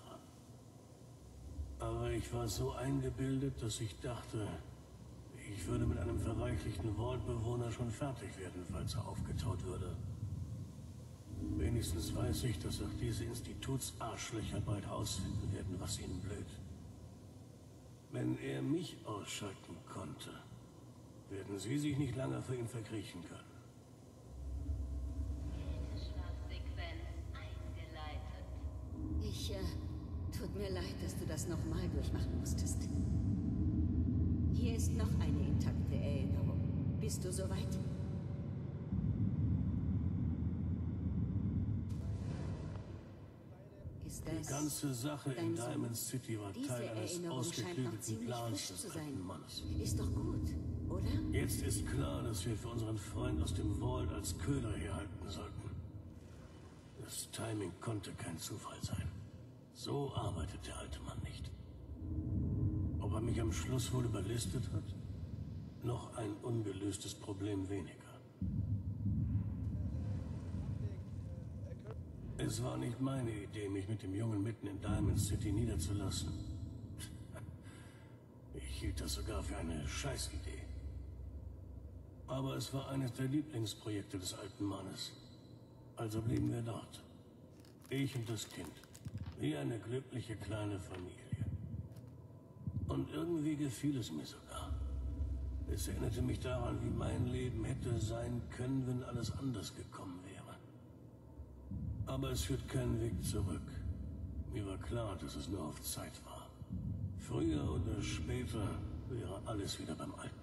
Aber ich war so eingebildet, dass ich dachte, ich würde mit einem verreichlichten Vault-Bewohner schon fertig werden, falls er aufgetaut würde. Wenigstens weiß ich, dass auch diese Institutsarschlöcher bald herausfinden werden, was ihnen blüht. Wenn er mich ausschalten konnte, werden sie sich nicht lange für ihn verkriechen können. Kälteschlafsequenz eingeleitet. Ich, äh, tut mir leid, dass du das nochmal durchmachen musstest. Hier ist noch eine intakte Erinnerung. Bist du soweit? Ist das Die ganze Sache in dein Diamond Sohn? City war Diese Teil eines Erinnerung scheint noch ausgeklügelten ziemlich Plans frisch zu des sein. alten Mannes. Ist doch gut, oder? Jetzt ist klar, dass wir für unseren Freund aus dem Vault als Köder herhalten sollten. Das Timing konnte kein Zufall sein. So arbeitet der alte Mann nicht. Ob er mich am Schluss wohl überlistet hat? Noch ein ungelöstes Problem weniger. Es war nicht meine Idee, mich mit dem Jungen mitten in Diamond City niederzulassen. Ich hielt das sogar für eine Scheißidee. Aber es war eines der Lieblingsprojekte des alten Mannes. Also blieben wir dort. Ich und das Kind. Wie eine glückliche kleine Familie. Und irgendwie gefiel es mir sogar. Es erinnerte mich daran, wie mein Leben hätte sein können, wenn alles anders gekommen wäre. Aber es führt keinen Weg zurück. Mir war klar, dass es nur auf Zeit war. Früher oder später wäre alles wieder beim Alten.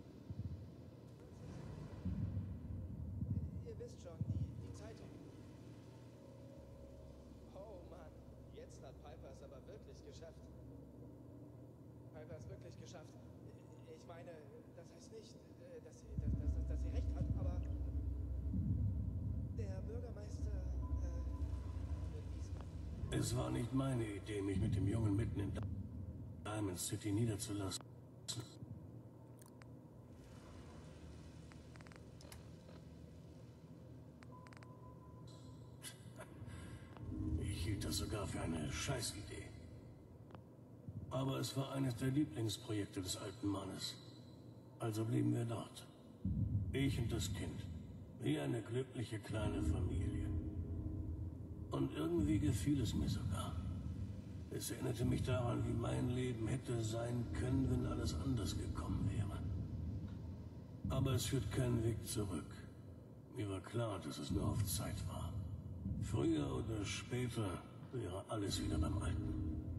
Ihr wisst schon, die, die Zeitung. Oh Mann, jetzt hat Piper es aber wirklich geschafft. Piper es wirklich geschafft. Ich meine, das heißt nicht, äh, dass sie, dass, dass, dass sie recht hat, aber der Bürgermeister, äh, Es war nicht meine Idee, mich mit dem Jungen mitten in Diamond City niederzulassen. Ich hielt das sogar für eine Scheißidee. Aber es war eines der Lieblingsprojekte des alten Mannes. Also blieben wir dort. Ich und das Kind. Wie eine glückliche kleine Familie. Und irgendwie gefiel es mir sogar. Es erinnerte mich daran, wie mein Leben hätte sein können, wenn alles anders gekommen wäre. Aber es führt keinen Weg zurück. Mir war klar, dass es nur auf Zeit war. Früher oder später wäre alles wieder beim Alten.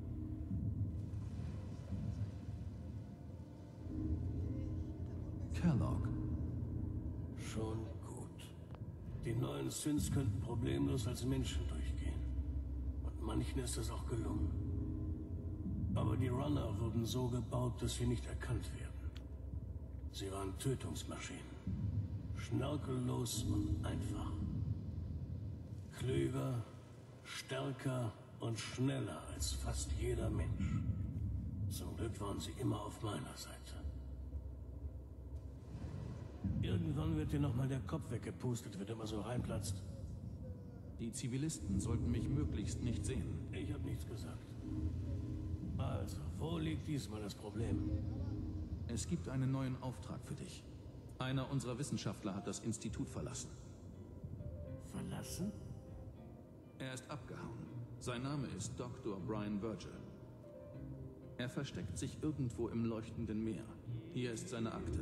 Kellogg. Schon gut. Die neuen Synths könnten problemlos als Menschen durchgehen. Und manchen ist das auch gelungen. Aber die Runner wurden so gebaut, dass sie nicht erkannt werden. Sie waren Tötungsmaschinen. Schnörkellos und einfach. Klüger, stärker und schneller als fast jeder Mensch. Zum Glück waren sie immer auf meiner Seite. Irgendwann wird dir nochmal der Kopf weggepustet, wenn du immer so reinplatzt. Die Zivilisten sollten mich möglichst nicht sehen. Ich habe nichts gesagt. Also, wo liegt diesmal das Problem? Es gibt einen neuen Auftrag für dich. Einer unserer Wissenschaftler hat das Institut verlassen. Verlassen? Er ist abgehauen. Sein Name ist Doktor Brian Virgil. Er versteckt sich irgendwo im leuchtenden Meer. Hier ist seine Akte.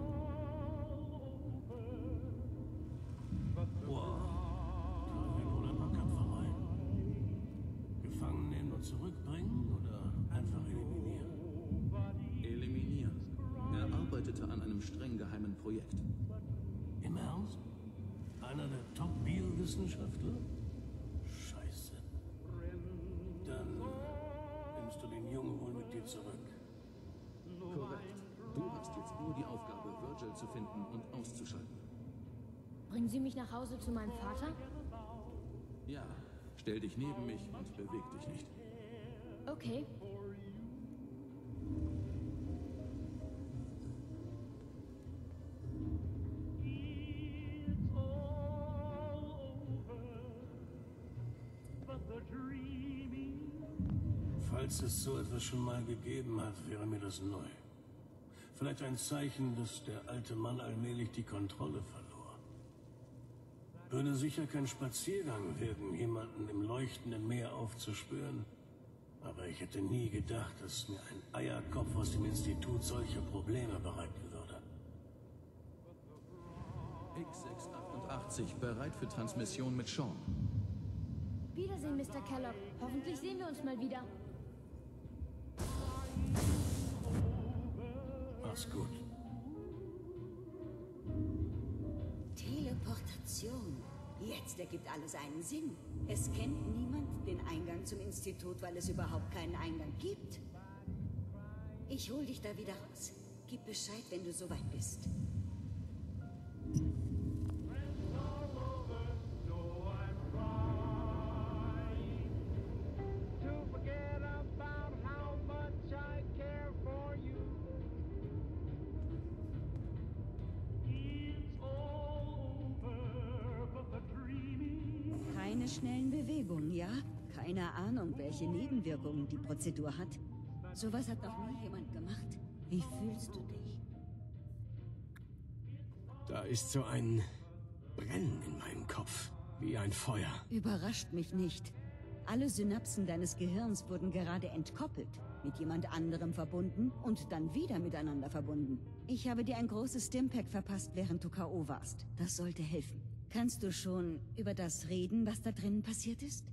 Wow. Da wird wohl ein paar Köpfe rein. Gefangen nehmen und zurückbringen oder einfach eliminieren? Eliminieren. Er arbeitete an einem streng geheimen Projekt. Im Ernst? Einer der Top-Bio-Wissenschaftler? Scheiße. Dann nimmst du den Jungen wohl mit dir zurück. Korrekt. Du hast jetzt nur die Aufgabe, Virgil zu finden und auszuschalten. Bringen Sie mich nach Hause zu meinem Vater? Ja. Stell dich neben mich und beweg dich nicht. Okay. Falls es so etwas schon mal gegeben hat, wäre mir das neu. Vielleicht ein Zeichen, dass der alte Mann allmählich die Kontrolle verlor. Würde sicher kein Spaziergang werden, jemanden im leuchtenden Meer aufzuspüren. Aber ich hätte nie gedacht, dass mir ein Eierkopf aus dem Institut solche Probleme bereiten würde. X sechs achtundachtzig, bereit für Transmission mit Sean. Wiedersehen, Mister Kellogg. Hoffentlich sehen wir uns mal wieder. Mach's gut. Teleportation. Jetzt ergibt alles einen Sinn. Es kennt niemand den Eingang zum Institut, weil es überhaupt keinen Eingang gibt. Ich hol dich da wieder raus. Gib Bescheid, wenn du soweit bist. Keine schnellen Bewegungen, ja? Keine Ahnung, welche Nebenwirkungen die Prozedur hat. Sowas hat noch nie jemand gemacht. Wie fühlst du dich? Da ist so ein Brennen in meinem Kopf, wie ein Feuer. Überrascht mich nicht. Alle Synapsen deines Gehirns wurden gerade entkoppelt, mit jemand anderem verbunden und dann wieder miteinander verbunden. Ich habe dir ein großes Stimpack verpasst, während du K O warst. Das sollte helfen. Kannst du schon über das reden, was da drinnen passiert ist?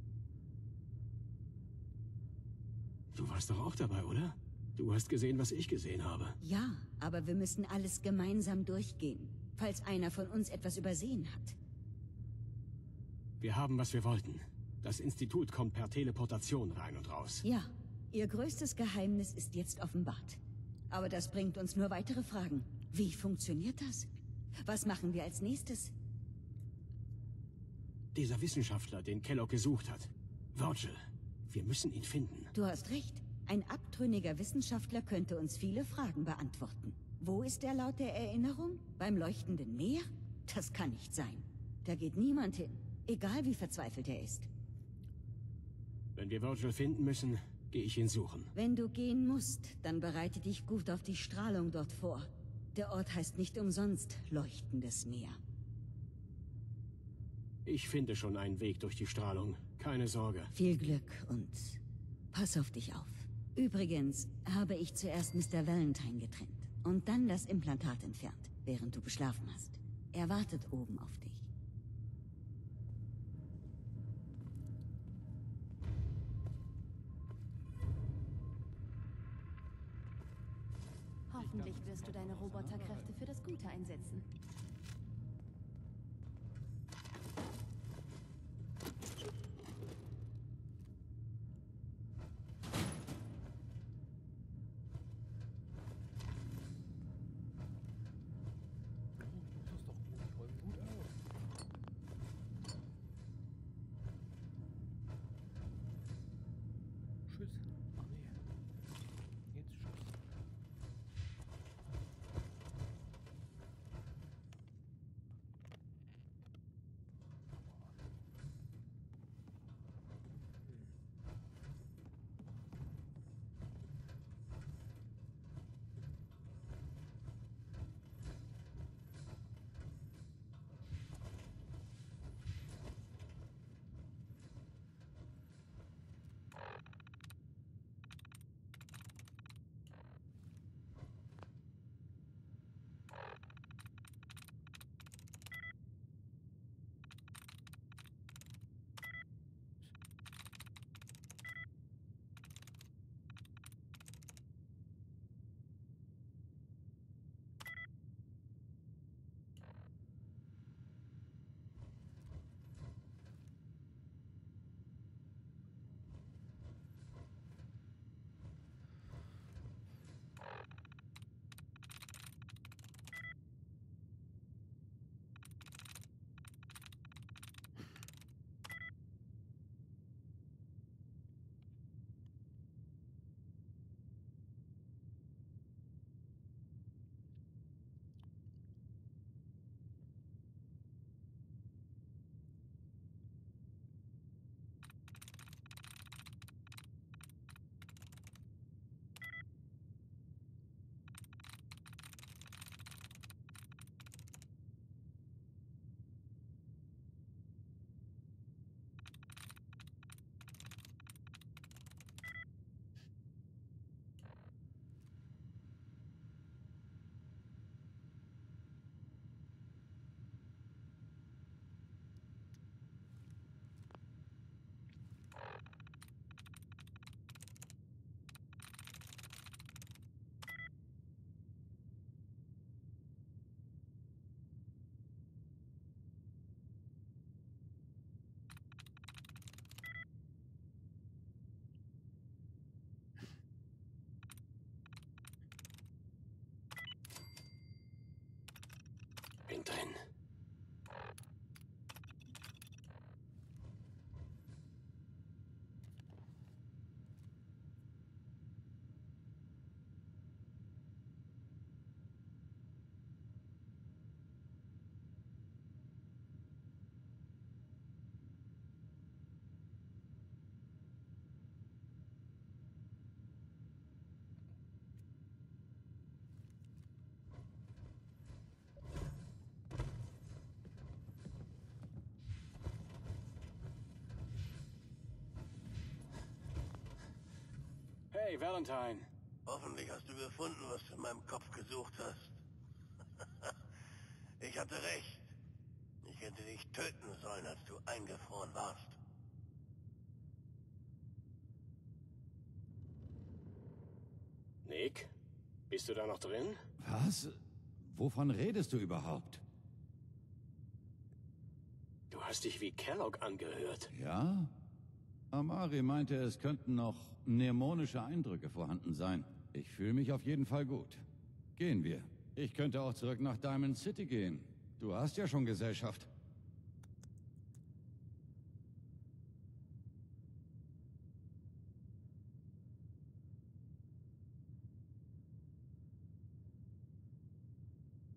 Du warst doch auch dabei, oder? Du hast gesehen, was ich gesehen habe. Ja, aber wir müssen alles gemeinsam durchgehen, falls einer von uns etwas übersehen hat. Wir haben, was wir wollten. Das Institut kommt per Teleportation rein und raus. Ja, ihr größtes Geheimnis ist jetzt offenbart. Aber das bringt uns nur weitere Fragen. Wie funktioniert das? Was machen wir als nächstes? Dieser Wissenschaftler, den Kellogg gesucht hat. Virgil, wir müssen ihn finden. Du hast recht. Ein abtrünniger Wissenschaftler könnte uns viele Fragen beantworten. Wo ist er laut der Erinnerung? Beim leuchtenden Meer? Das kann nicht sein. Da geht niemand hin, egal wie verzweifelt er ist. Wenn wir Virgil finden müssen, gehe ich ihn suchen. Wenn du gehen musst, dann bereite dich gut auf die Strahlung dort vor. Der Ort heißt nicht umsonst Leuchtendes Meer. Ich finde schon einen Weg durch die Strahlung. Keine Sorge. Viel Glück und pass auf dich auf. Übrigens habe ich zuerst Mister Valentine getrennt und dann das Implantat entfernt, während du geschlafen hast. Er wartet oben auf dich. Hoffentlich wirst du deine Roboterkräfte für das Gute einsetzen. Bin drin. Hey, Valentine. Hoffentlich hast du gefunden, was du in meinem Kopf gesucht hast. Ich hatte recht. Ich hätte dich töten sollen, als du eingefroren warst. Nick, bist du da noch drin? Was? Wovon redest du überhaupt? Du hast dich wie Kellogg angehört. Ja? Amari meinte, es könnten noch mnemonische Eindrücke vorhanden sein. Ich fühle mich auf jeden Fall gut. Gehen wir. Ich könnte auch zurück nach Diamond City gehen. Du hast ja schon Gesellschaft.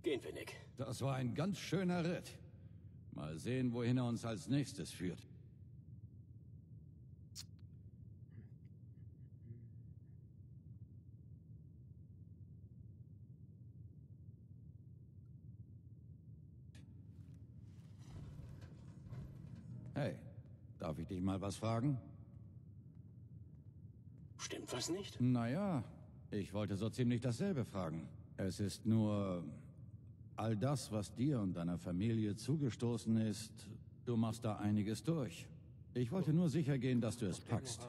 Gehen wir, Nick. Das war ein ganz schöner Ritt. Mal sehen, wohin er uns als nächstes führt. Hey, darf ich dich mal was fragen? Stimmt was nicht? Naja, ich wollte so ziemlich dasselbe fragen. Es ist nur... all das, was dir und deiner Familie zugestoßen ist, du machst da einiges durch. Ich wollte nur sicher gehen, dass du es packst.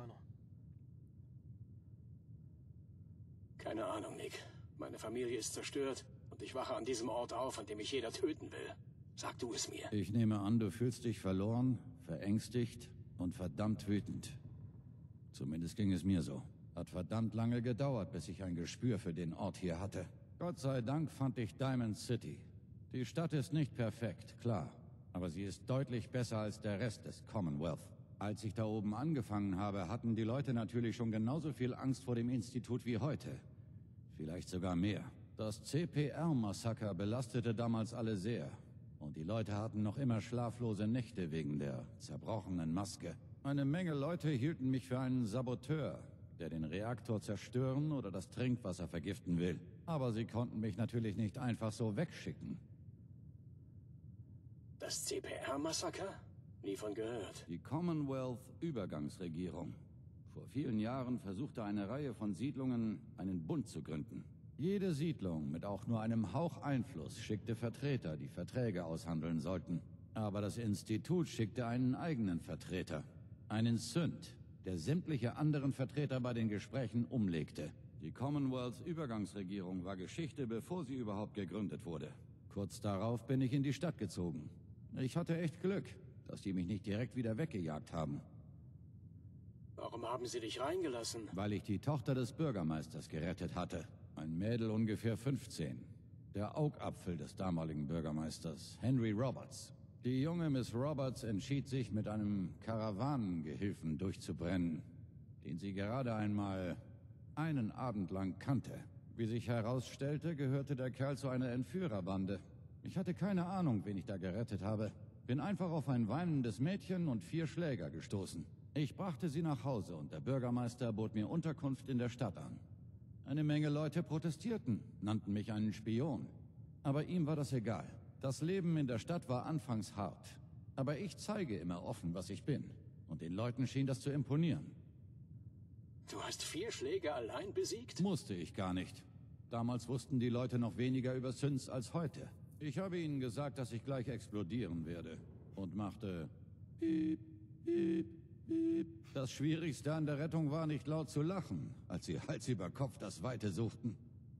Keine Ahnung, Nick. Meine Familie ist zerstört und ich wache an diesem Ort auf, an dem mich jeder töten will. Sag du es mir. Ich nehme an, du fühlst dich verloren, verängstigt und verdammt wütend. Zumindest ging es mir so. Hat verdammt lange gedauert, bis ich ein Gespür für den Ort hier hatte. Gott sei Dank fand ich Diamond City. Die Stadt ist nicht perfekt, klar. Aber sie ist deutlich besser als der Rest des Commonwealth. Als ich da oben angefangen habe, hatten die Leute natürlich schon genauso viel Angst vor dem Institut wie heute. Vielleicht sogar mehr. Das C P R-Massaker belastete damals alle sehr. Und die Leute hatten noch immer schlaflose Nächte wegen der zerbrochenen Maske. Eine Menge Leute hielten mich für einen Saboteur, der den Reaktor zerstören oder das Trinkwasser vergiften will. Aber sie konnten mich natürlich nicht einfach so wegschicken. Das C P R-Massaker? Nie von gehört. Die Commonwealth-Übergangsregierung. Vor vielen Jahren versuchte eine Reihe von Siedlungen, einen Bund zu gründen. Jede Siedlung mit auch nur einem Hauch Einfluss schickte Vertreter, die Verträge aushandeln sollten. Aber das Institut schickte einen eigenen Vertreter, einen Sünd, der sämtliche anderen Vertreter bei den Gesprächen umlegte. Die Commonwealth-Übergangsregierung war Geschichte, bevor sie überhaupt gegründet wurde. Kurz darauf bin ich in die Stadt gezogen. Ich hatte echt Glück, dass die mich nicht direkt wieder weggejagt haben. Warum haben sie dich reingelassen? Weil ich die Tochter des Bürgermeisters gerettet hatte. Ein Mädel ungefähr fünfzehn. Der Augapfel des damaligen Bürgermeisters, Henry Roberts. Die junge Miss Roberts entschied sich, mit einem Karawanengehilfen durchzubrennen, den sie gerade einmal einen Abend lang kannte. Wie sich herausstellte, gehörte der Kerl zu einer Entführerbande. Ich hatte keine Ahnung, wen ich da gerettet habe. Bin einfach auf ein weinendes Mädchen und vier Schläger gestoßen. Ich brachte sie nach Hause und der Bürgermeister bot mir Unterkunft in der Stadt an. Eine Menge Leute protestierten, nannten mich einen Spion. Aber ihm war das egal. Das Leben in der Stadt war anfangs hart. Aber ich zeige immer offen, was ich bin. Und den Leuten schien das zu imponieren. Du hast vier Schläge allein besiegt? Musste ich gar nicht. Damals wussten die Leute noch weniger über Synths als heute. Ich habe ihnen gesagt, dass ich gleich explodieren werde. Und machte... Piep, piep, piep. Das Schwierigste an der Rettung war, nicht laut zu lachen, als sie Hals über Kopf das Weite suchten.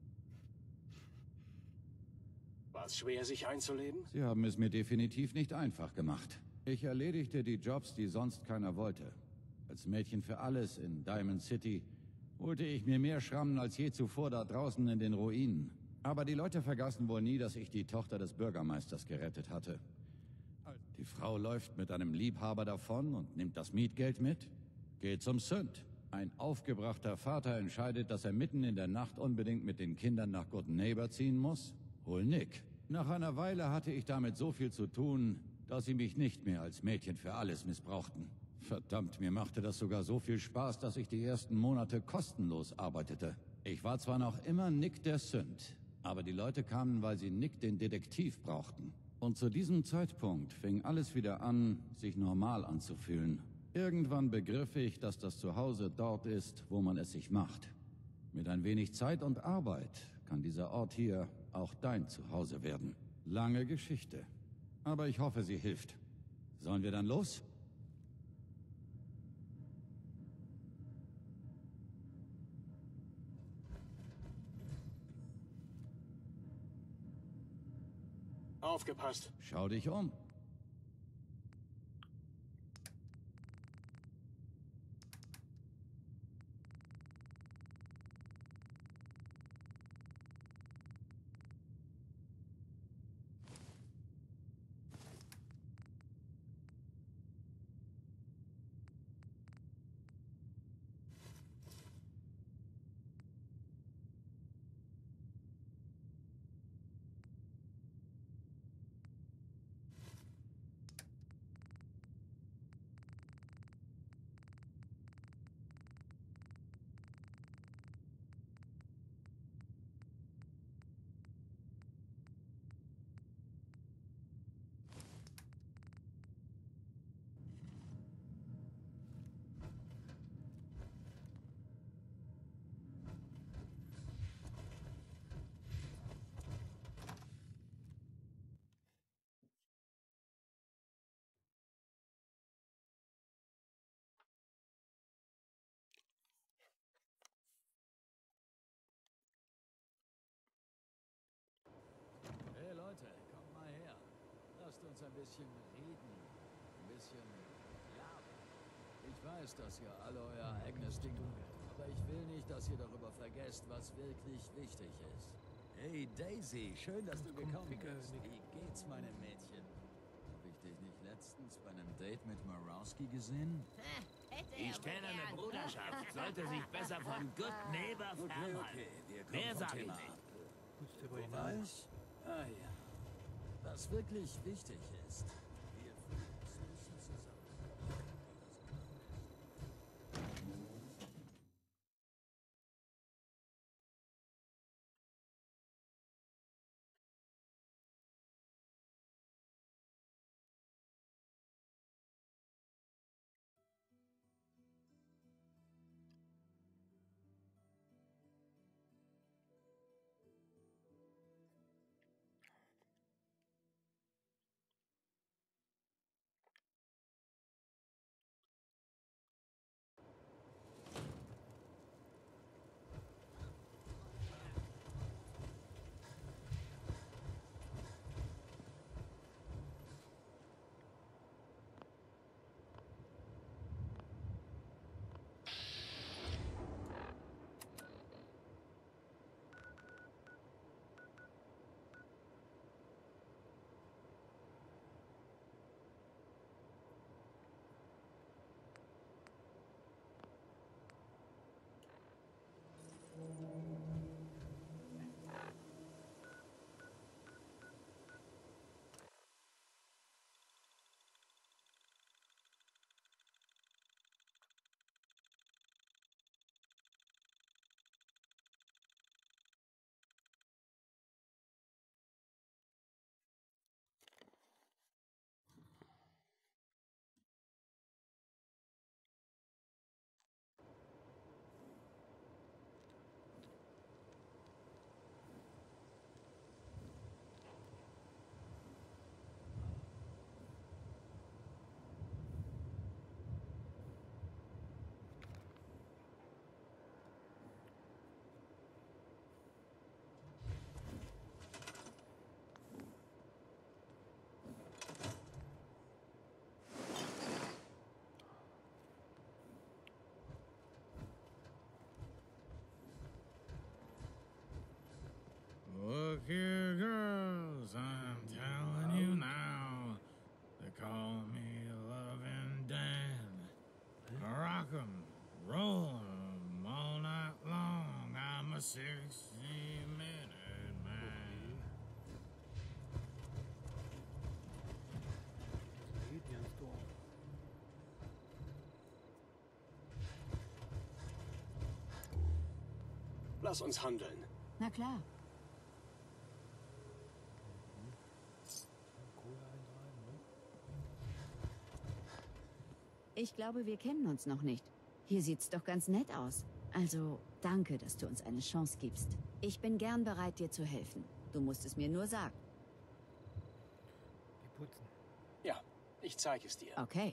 War es schwer, sich einzuleben? Sie haben es mir definitiv nicht einfach gemacht. Ich erledigte die Jobs, die sonst keiner wollte. Als Mädchen für alles in Diamond City holte ich mir mehr Schrammen als je zuvor da draußen in den Ruinen. Aber die Leute vergaßen wohl nie, dass ich die Tochter des Bürgermeisters gerettet hatte. Die Frau läuft mit einem Liebhaber davon und nimmt das Mietgeld mit, geht zum Sünd. Ein aufgebrachter Vater entscheidet, dass er mitten in der Nacht unbedingt mit den Kindern nach Good Neighbor ziehen muss. Hol Nick. Nach einer Weile hatte ich damit so viel zu tun, dass sie mich nicht mehr als Mädchen für alles missbrauchten. Verdammt, mir machte das sogar so viel Spaß, dass ich die ersten Monate kostenlos arbeitete. Ich war zwar noch immer Nick der Sünd, aber die Leute kamen, weil sie Nick den Detektiv brauchten. Und zu diesem Zeitpunkt fing alles wieder an, sich normal anzufühlen. Irgendwann begriff ich, dass das Zuhause dort ist, wo man es sich macht. Mit ein wenig Zeit und Arbeit kann dieser Ort hier auch dein Zuhause werden. Lange Geschichte. Aber ich hoffe, sie hilft. Sollen wir dann los? Aufgepasst. Schau dich um. bisschen reden, ein bisschen labern. Ich weiß, dass ihr alle euer eigenes Ding macht, aber ich will nicht, dass ihr darüber vergesst, was wirklich wichtig ist. Hey Daisy, schön, dass du gekommen bist. Wie geht's, meinem Mädchen? Hab ich dich nicht letztens bei einem Date mit Marowski gesehen? Ich kenne eine Bruderschaft. Sollte sich besser von Good Neighbor fernhalten. Okay, okay, wir kommen Mehr vom sag ich Thema nicht. ab. Wo war ich? Ah ja. Was wirklich wichtig ist, wir müssen zusammen. Look here, girls, I'm telling you now. They call me Lovin' Dan. I rock 'em, roll 'em all night long. I'm a sixty-minute man. Lass uns handeln. Na klar. Ich glaube, wir kennen uns noch nicht. Hier sieht's doch ganz nett aus. Also, danke, dass du uns eine Chance gibst. Ich bin gern bereit, dir zu helfen. Du musst es mir nur sagen. Ja, ich zeige es dir. Okay.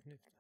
nicht.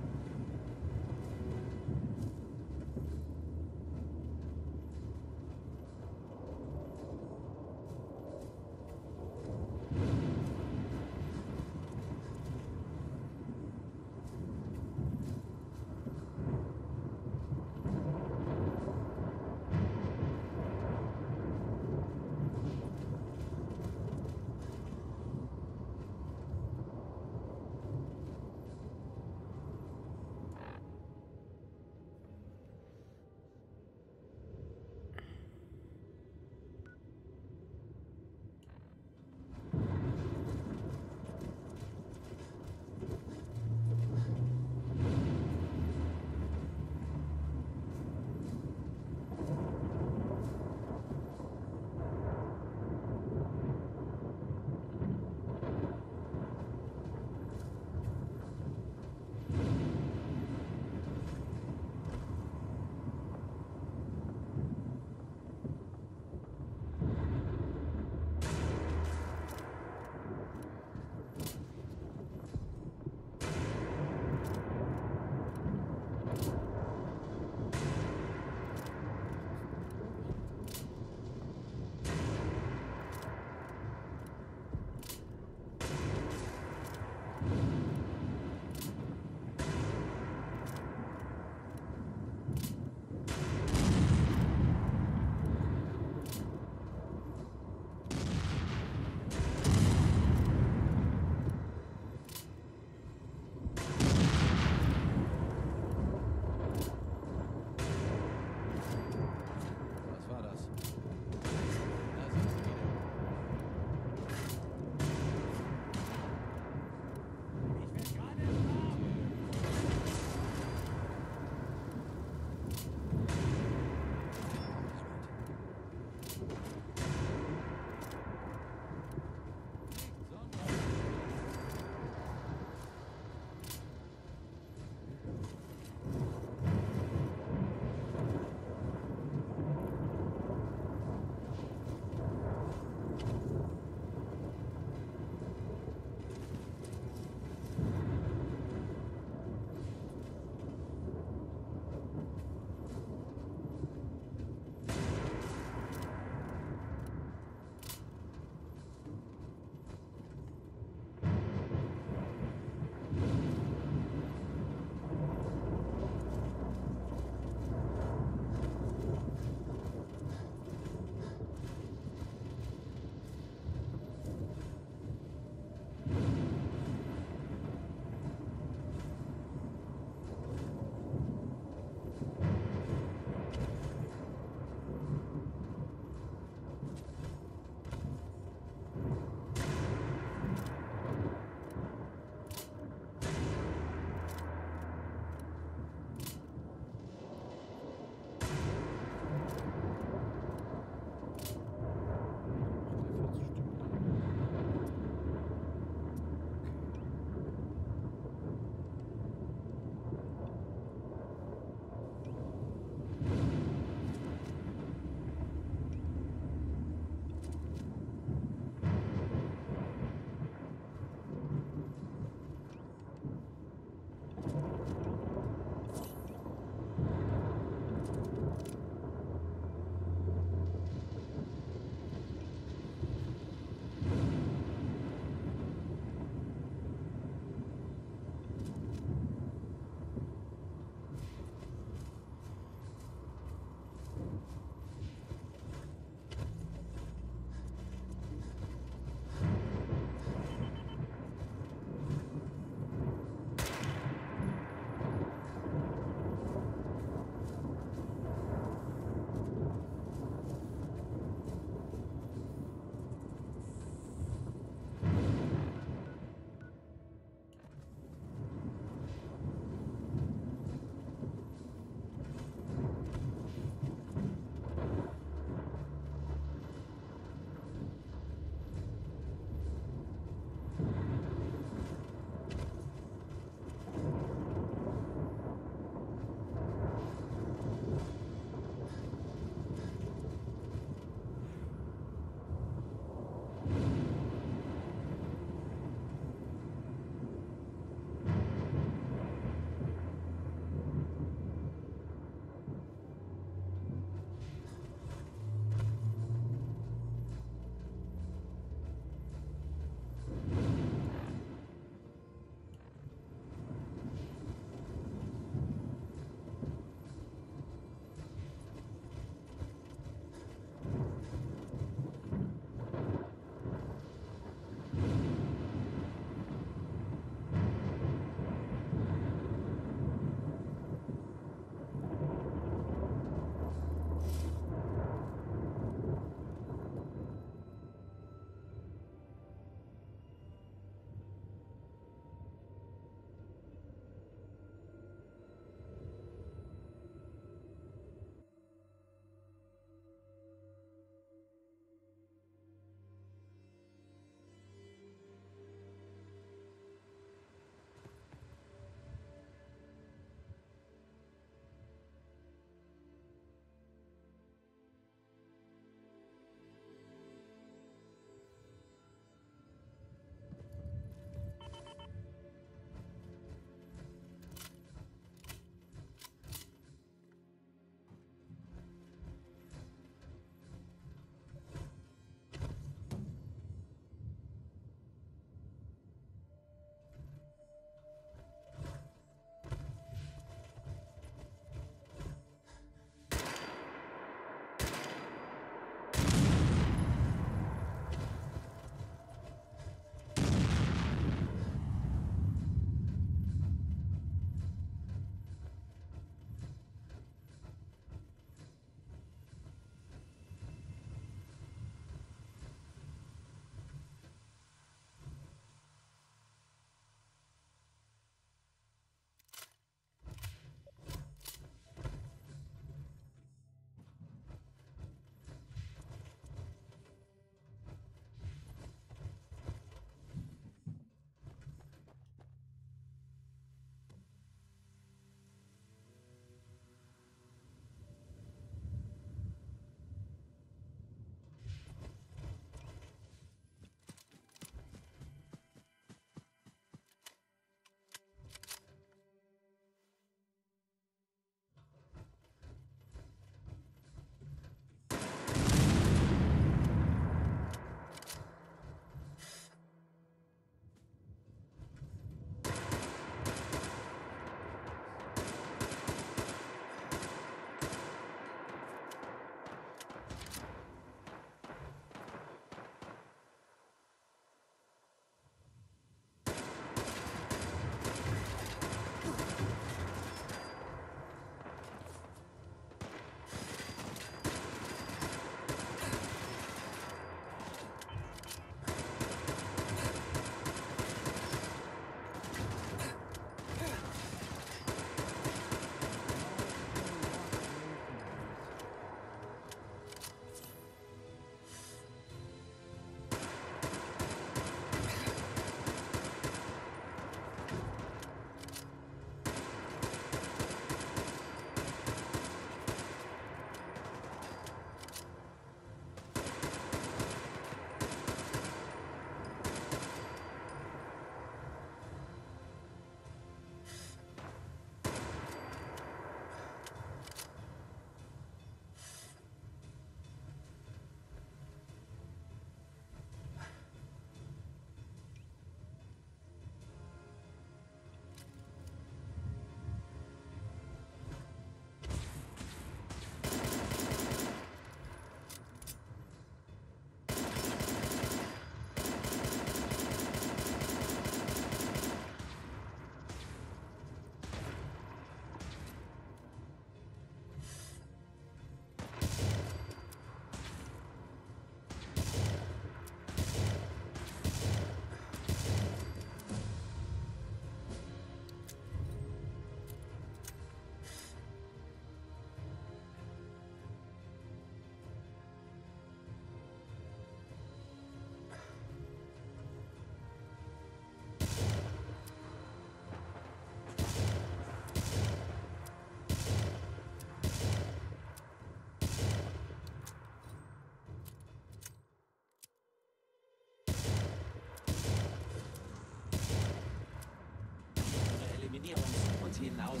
aus.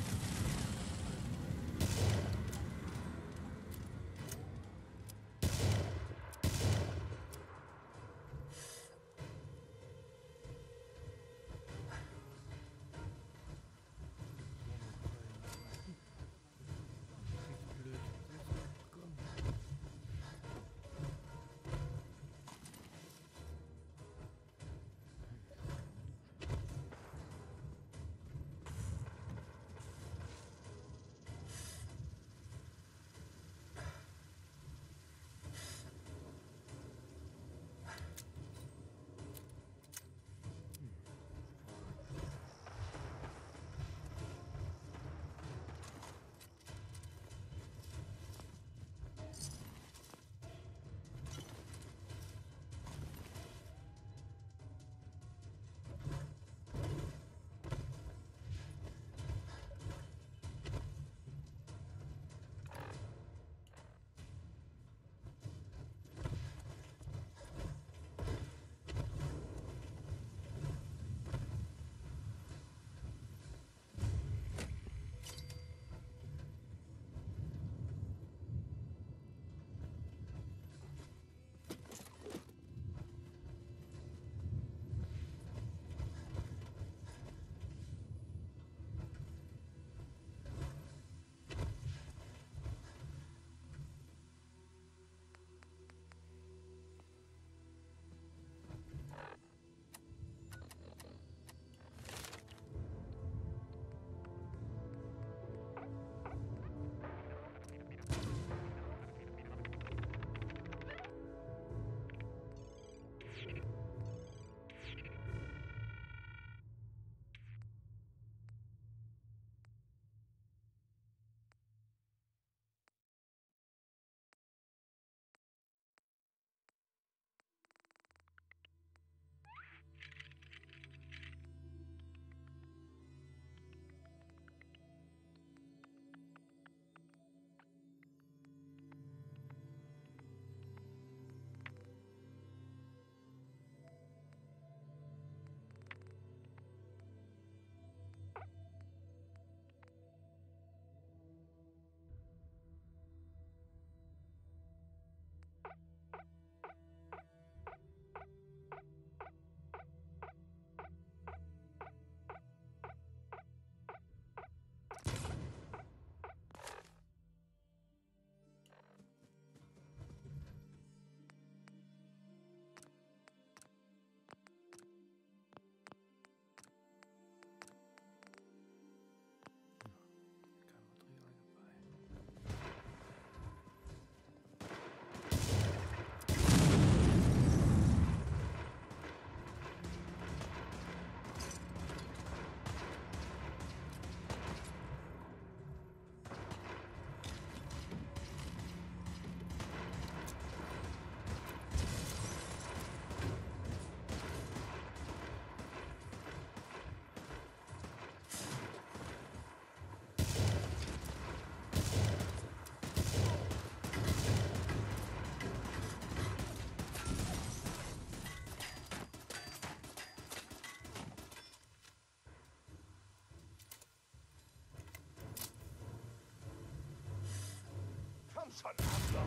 schon, Arschloch!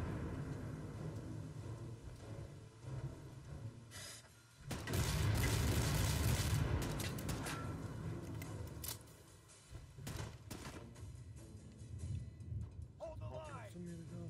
For me to go.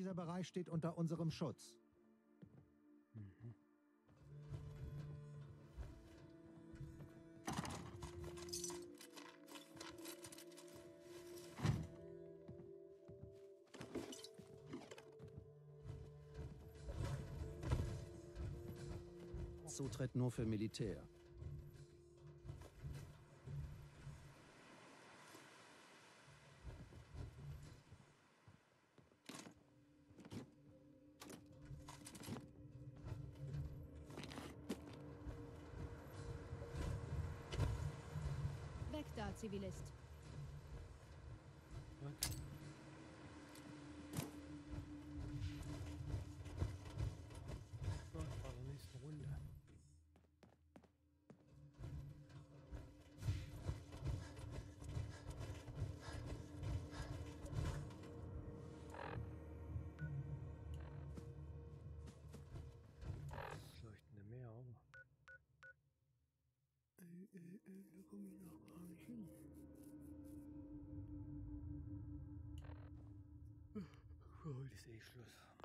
Dieser Bereich steht unter unserem Schutz. Mhm. Zutritt nur für Militär. Weg da, Zivilist. Bei der nächsten Runde. Das leuchtende Meer auch. Äh, äh, äh, da komme ich noch gar nicht hin. Für heute ist eh Schluss.